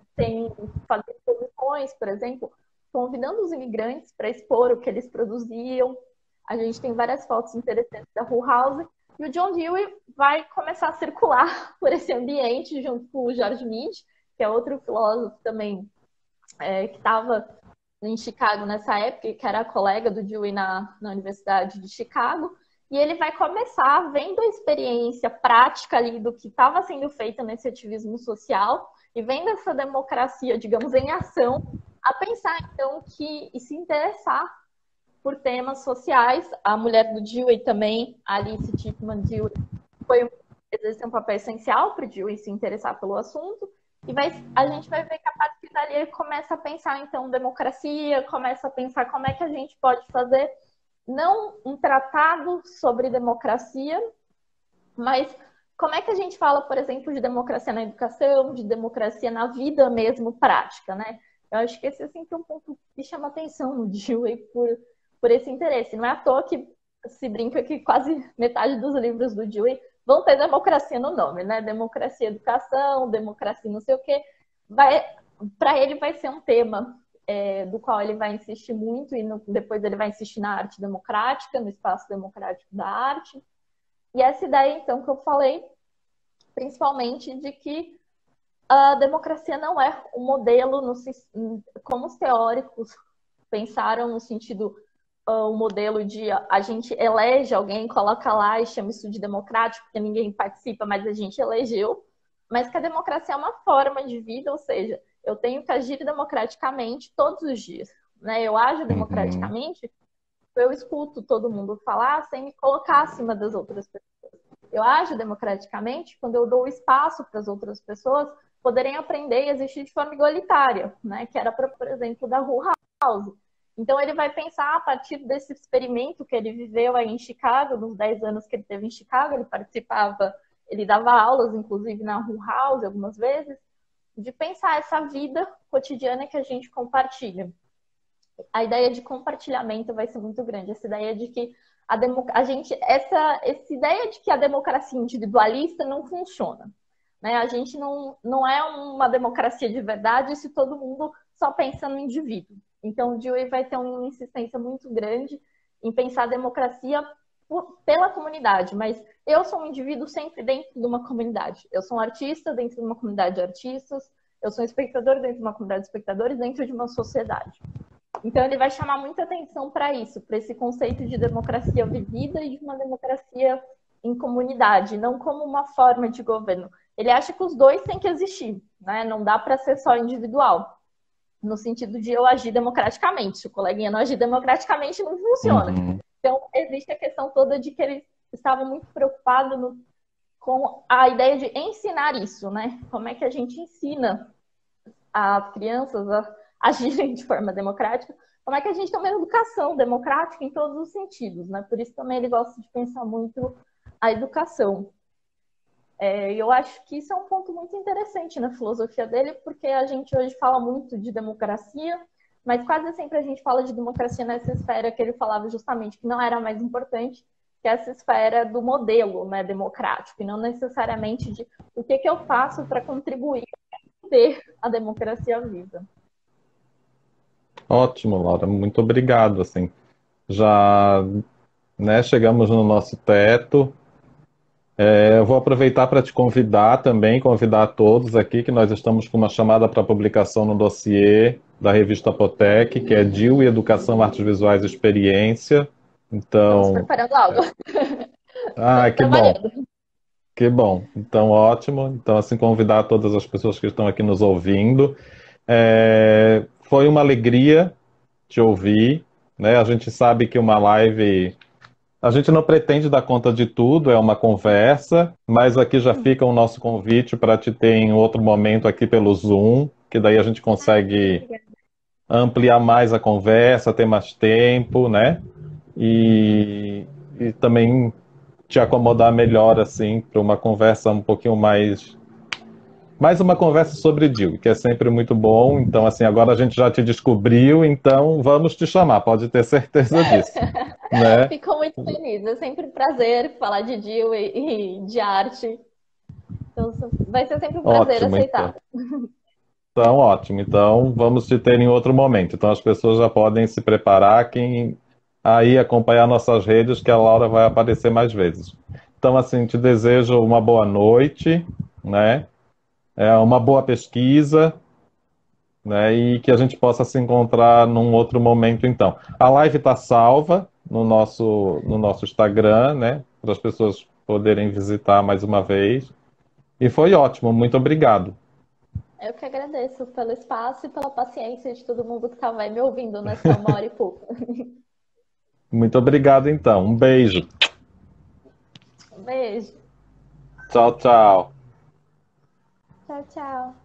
[SPEAKER 1] fazia exposições, por exemplo, convidando os imigrantes para expor o que eles produziam. A gente tem várias fotos interessantes da Hull House. E o John Dewey vai começar a circular por esse ambiente junto com o George Mead, que é outro filósofo também que estava em Chicago nessa época, que era colega do Dewey na Universidade de Chicago. E ele vai começar, vendo a experiência prática ali do que estava sendo feito nesse ativismo social e vendo essa democracia, digamos, em ação, a pensar, então, e se interessar por temas sociais. A mulher do Dewey também, Alice Chipman Dewey, exerceu um papel essencial para o Dewey se interessar pelo assunto. E a gente vai ver que a partir dali ele começa a pensar, então, democracia, começa a pensar como é que a gente pode fazer, não um tratado sobre democracia, mas como é que a gente fala, por exemplo, de democracia na educação, de democracia na vida mesmo prática, né? Eu acho que esse assim, é um ponto que chama atenção no Dewey por esse interesse. Não é à toa que se brinca que quase metade dos livros do Dewey vão ter democracia no nome, né? Democracia, educação, democracia não sei o quê. Para ele vai ser um tema do qual ele vai insistir muito e depois ele vai insistir na arte democrática, no espaço democrático da arte. E essa ideia, então, que eu falei, principalmente de que a democracia não é um modelo, como os teóricos pensaram no sentido, um modelo de a gente elege alguém, coloca lá e chama isso de democrático, porque ninguém participa, mas a gente elegeu, mas que a democracia é uma forma de vida, ou seja, eu tenho que agir democraticamente todos os dias, né? Eu ajo democraticamente eu escuto todo mundo falar sem me colocar acima das outras pessoas. Eu ajo democraticamente quando eu dou espaço para as outras pessoas poderem aprender e existir de forma igualitária, né? Que era, por exemplo, da Hull House. Então, ele vai pensar a partir desse experimento que ele viveu aí em Chicago, nos 10 anos que ele teve em Chicago, ele participava, ele dava aulas, inclusive, na Hull House algumas vezes, de pensar essa vida cotidiana que a gente compartilha. A ideia de compartilhamento vai ser muito grande, essa ideia de que essa ideia de que a democracia individualista não funciona. Né? A gente não é uma democracia de verdade se todo mundo só pensa no indivíduo. Então, o Dewey vai ter uma insistência muito grande em pensar a democracia pela comunidade, mas eu sou um indivíduo sempre dentro de uma comunidade. Eu sou um artista dentro de uma comunidade de artistas, eu sou um espectador dentro de uma comunidade de espectadores, dentro de uma sociedade. Então, ele vai chamar muita atenção para isso, para esse conceito de democracia vivida e de uma democracia em comunidade, não como uma forma de governo. Ele acha que os dois têm que existir, né? Não dá para ser só individual, no sentido de eu agir democraticamente. Se o coleguinha não agir democraticamente, não funciona.
[SPEAKER 2] Uhum.
[SPEAKER 1] Então, existe a questão toda de que eles estavam muito preocupados com a ideia de ensinar isso, né? Como é que a gente ensina as crianças a agirem de forma democrática? Como é que a gente tem uma educação democrática em todos os sentidos, né? Por isso também ele gosta de pensar muito a educação. Eu acho que isso é um ponto muito interessante na filosofia dele, porque a gente hoje fala muito de democracia, mas quase sempre a gente fala de democracia nessa esfera que ele falava justamente que não era mais importante, que é essa esfera do modelo, né, democrático, e não necessariamente de o que eu faço para contribuir para ter a democracia viva.
[SPEAKER 2] Ótimo, Laura, muito obrigado. Assim, já, né, chegamos no nosso teto. Eu vou aproveitar para te convidar também, convidar a todos aqui, que nós estamos com uma chamada para publicação no dossiê da revista Apotec, que é DIU e Educação, Artes Visuais e Experiência.
[SPEAKER 1] Estamos
[SPEAKER 2] Então,
[SPEAKER 1] preparando algo. Estamos
[SPEAKER 2] que bom,
[SPEAKER 1] trabalhando.
[SPEAKER 2] que bom. Então, ótimo. Então, assim, convidar todas as pessoas que estão aqui nos ouvindo. Foi uma alegria te ouvir, né? A gente sabe que uma live, a gente não pretende dar conta de tudo, é uma conversa, mas aqui já fica o nosso convite para te ter em outro momento aqui pelo Zoom, que daí a gente consegue ampliar mais a conversa, ter mais tempo, né? E também te acomodar melhor, assim, para uma conversa um pouquinho mais uma conversa sobre Dil, que é sempre muito bom. Então, assim, agora a gente já te descobriu, então vamos te chamar, pode ter certeza disso, né?
[SPEAKER 1] Fico muito feliz. É sempre um prazer falar de Dil e de arte. Então, vai ser sempre um prazer
[SPEAKER 2] Ótimo,
[SPEAKER 1] aceitar.
[SPEAKER 2] então ótimo. Então, vamos te ter em outro momento. Então, as pessoas já podem se preparar, quem aí acompanhar nossas redes, que a Laura vai aparecer mais vezes. Então, assim, te desejo uma boa noite, né? Uma boa pesquisa, né? E que a gente possa se encontrar num outro momento, então. A live está salva no nosso Instagram, né? Para as pessoas poderem visitar mais uma vez. E foi ótimo, muito obrigado.
[SPEAKER 1] Eu que agradeço pelo espaço e pela paciência de todo mundo que estava aí me ouvindo nessa 1 hora e pouco.
[SPEAKER 2] Muito obrigado, então. Um beijo.
[SPEAKER 1] Um beijo.
[SPEAKER 2] Tchau, tchau.
[SPEAKER 1] Tchau, tchau.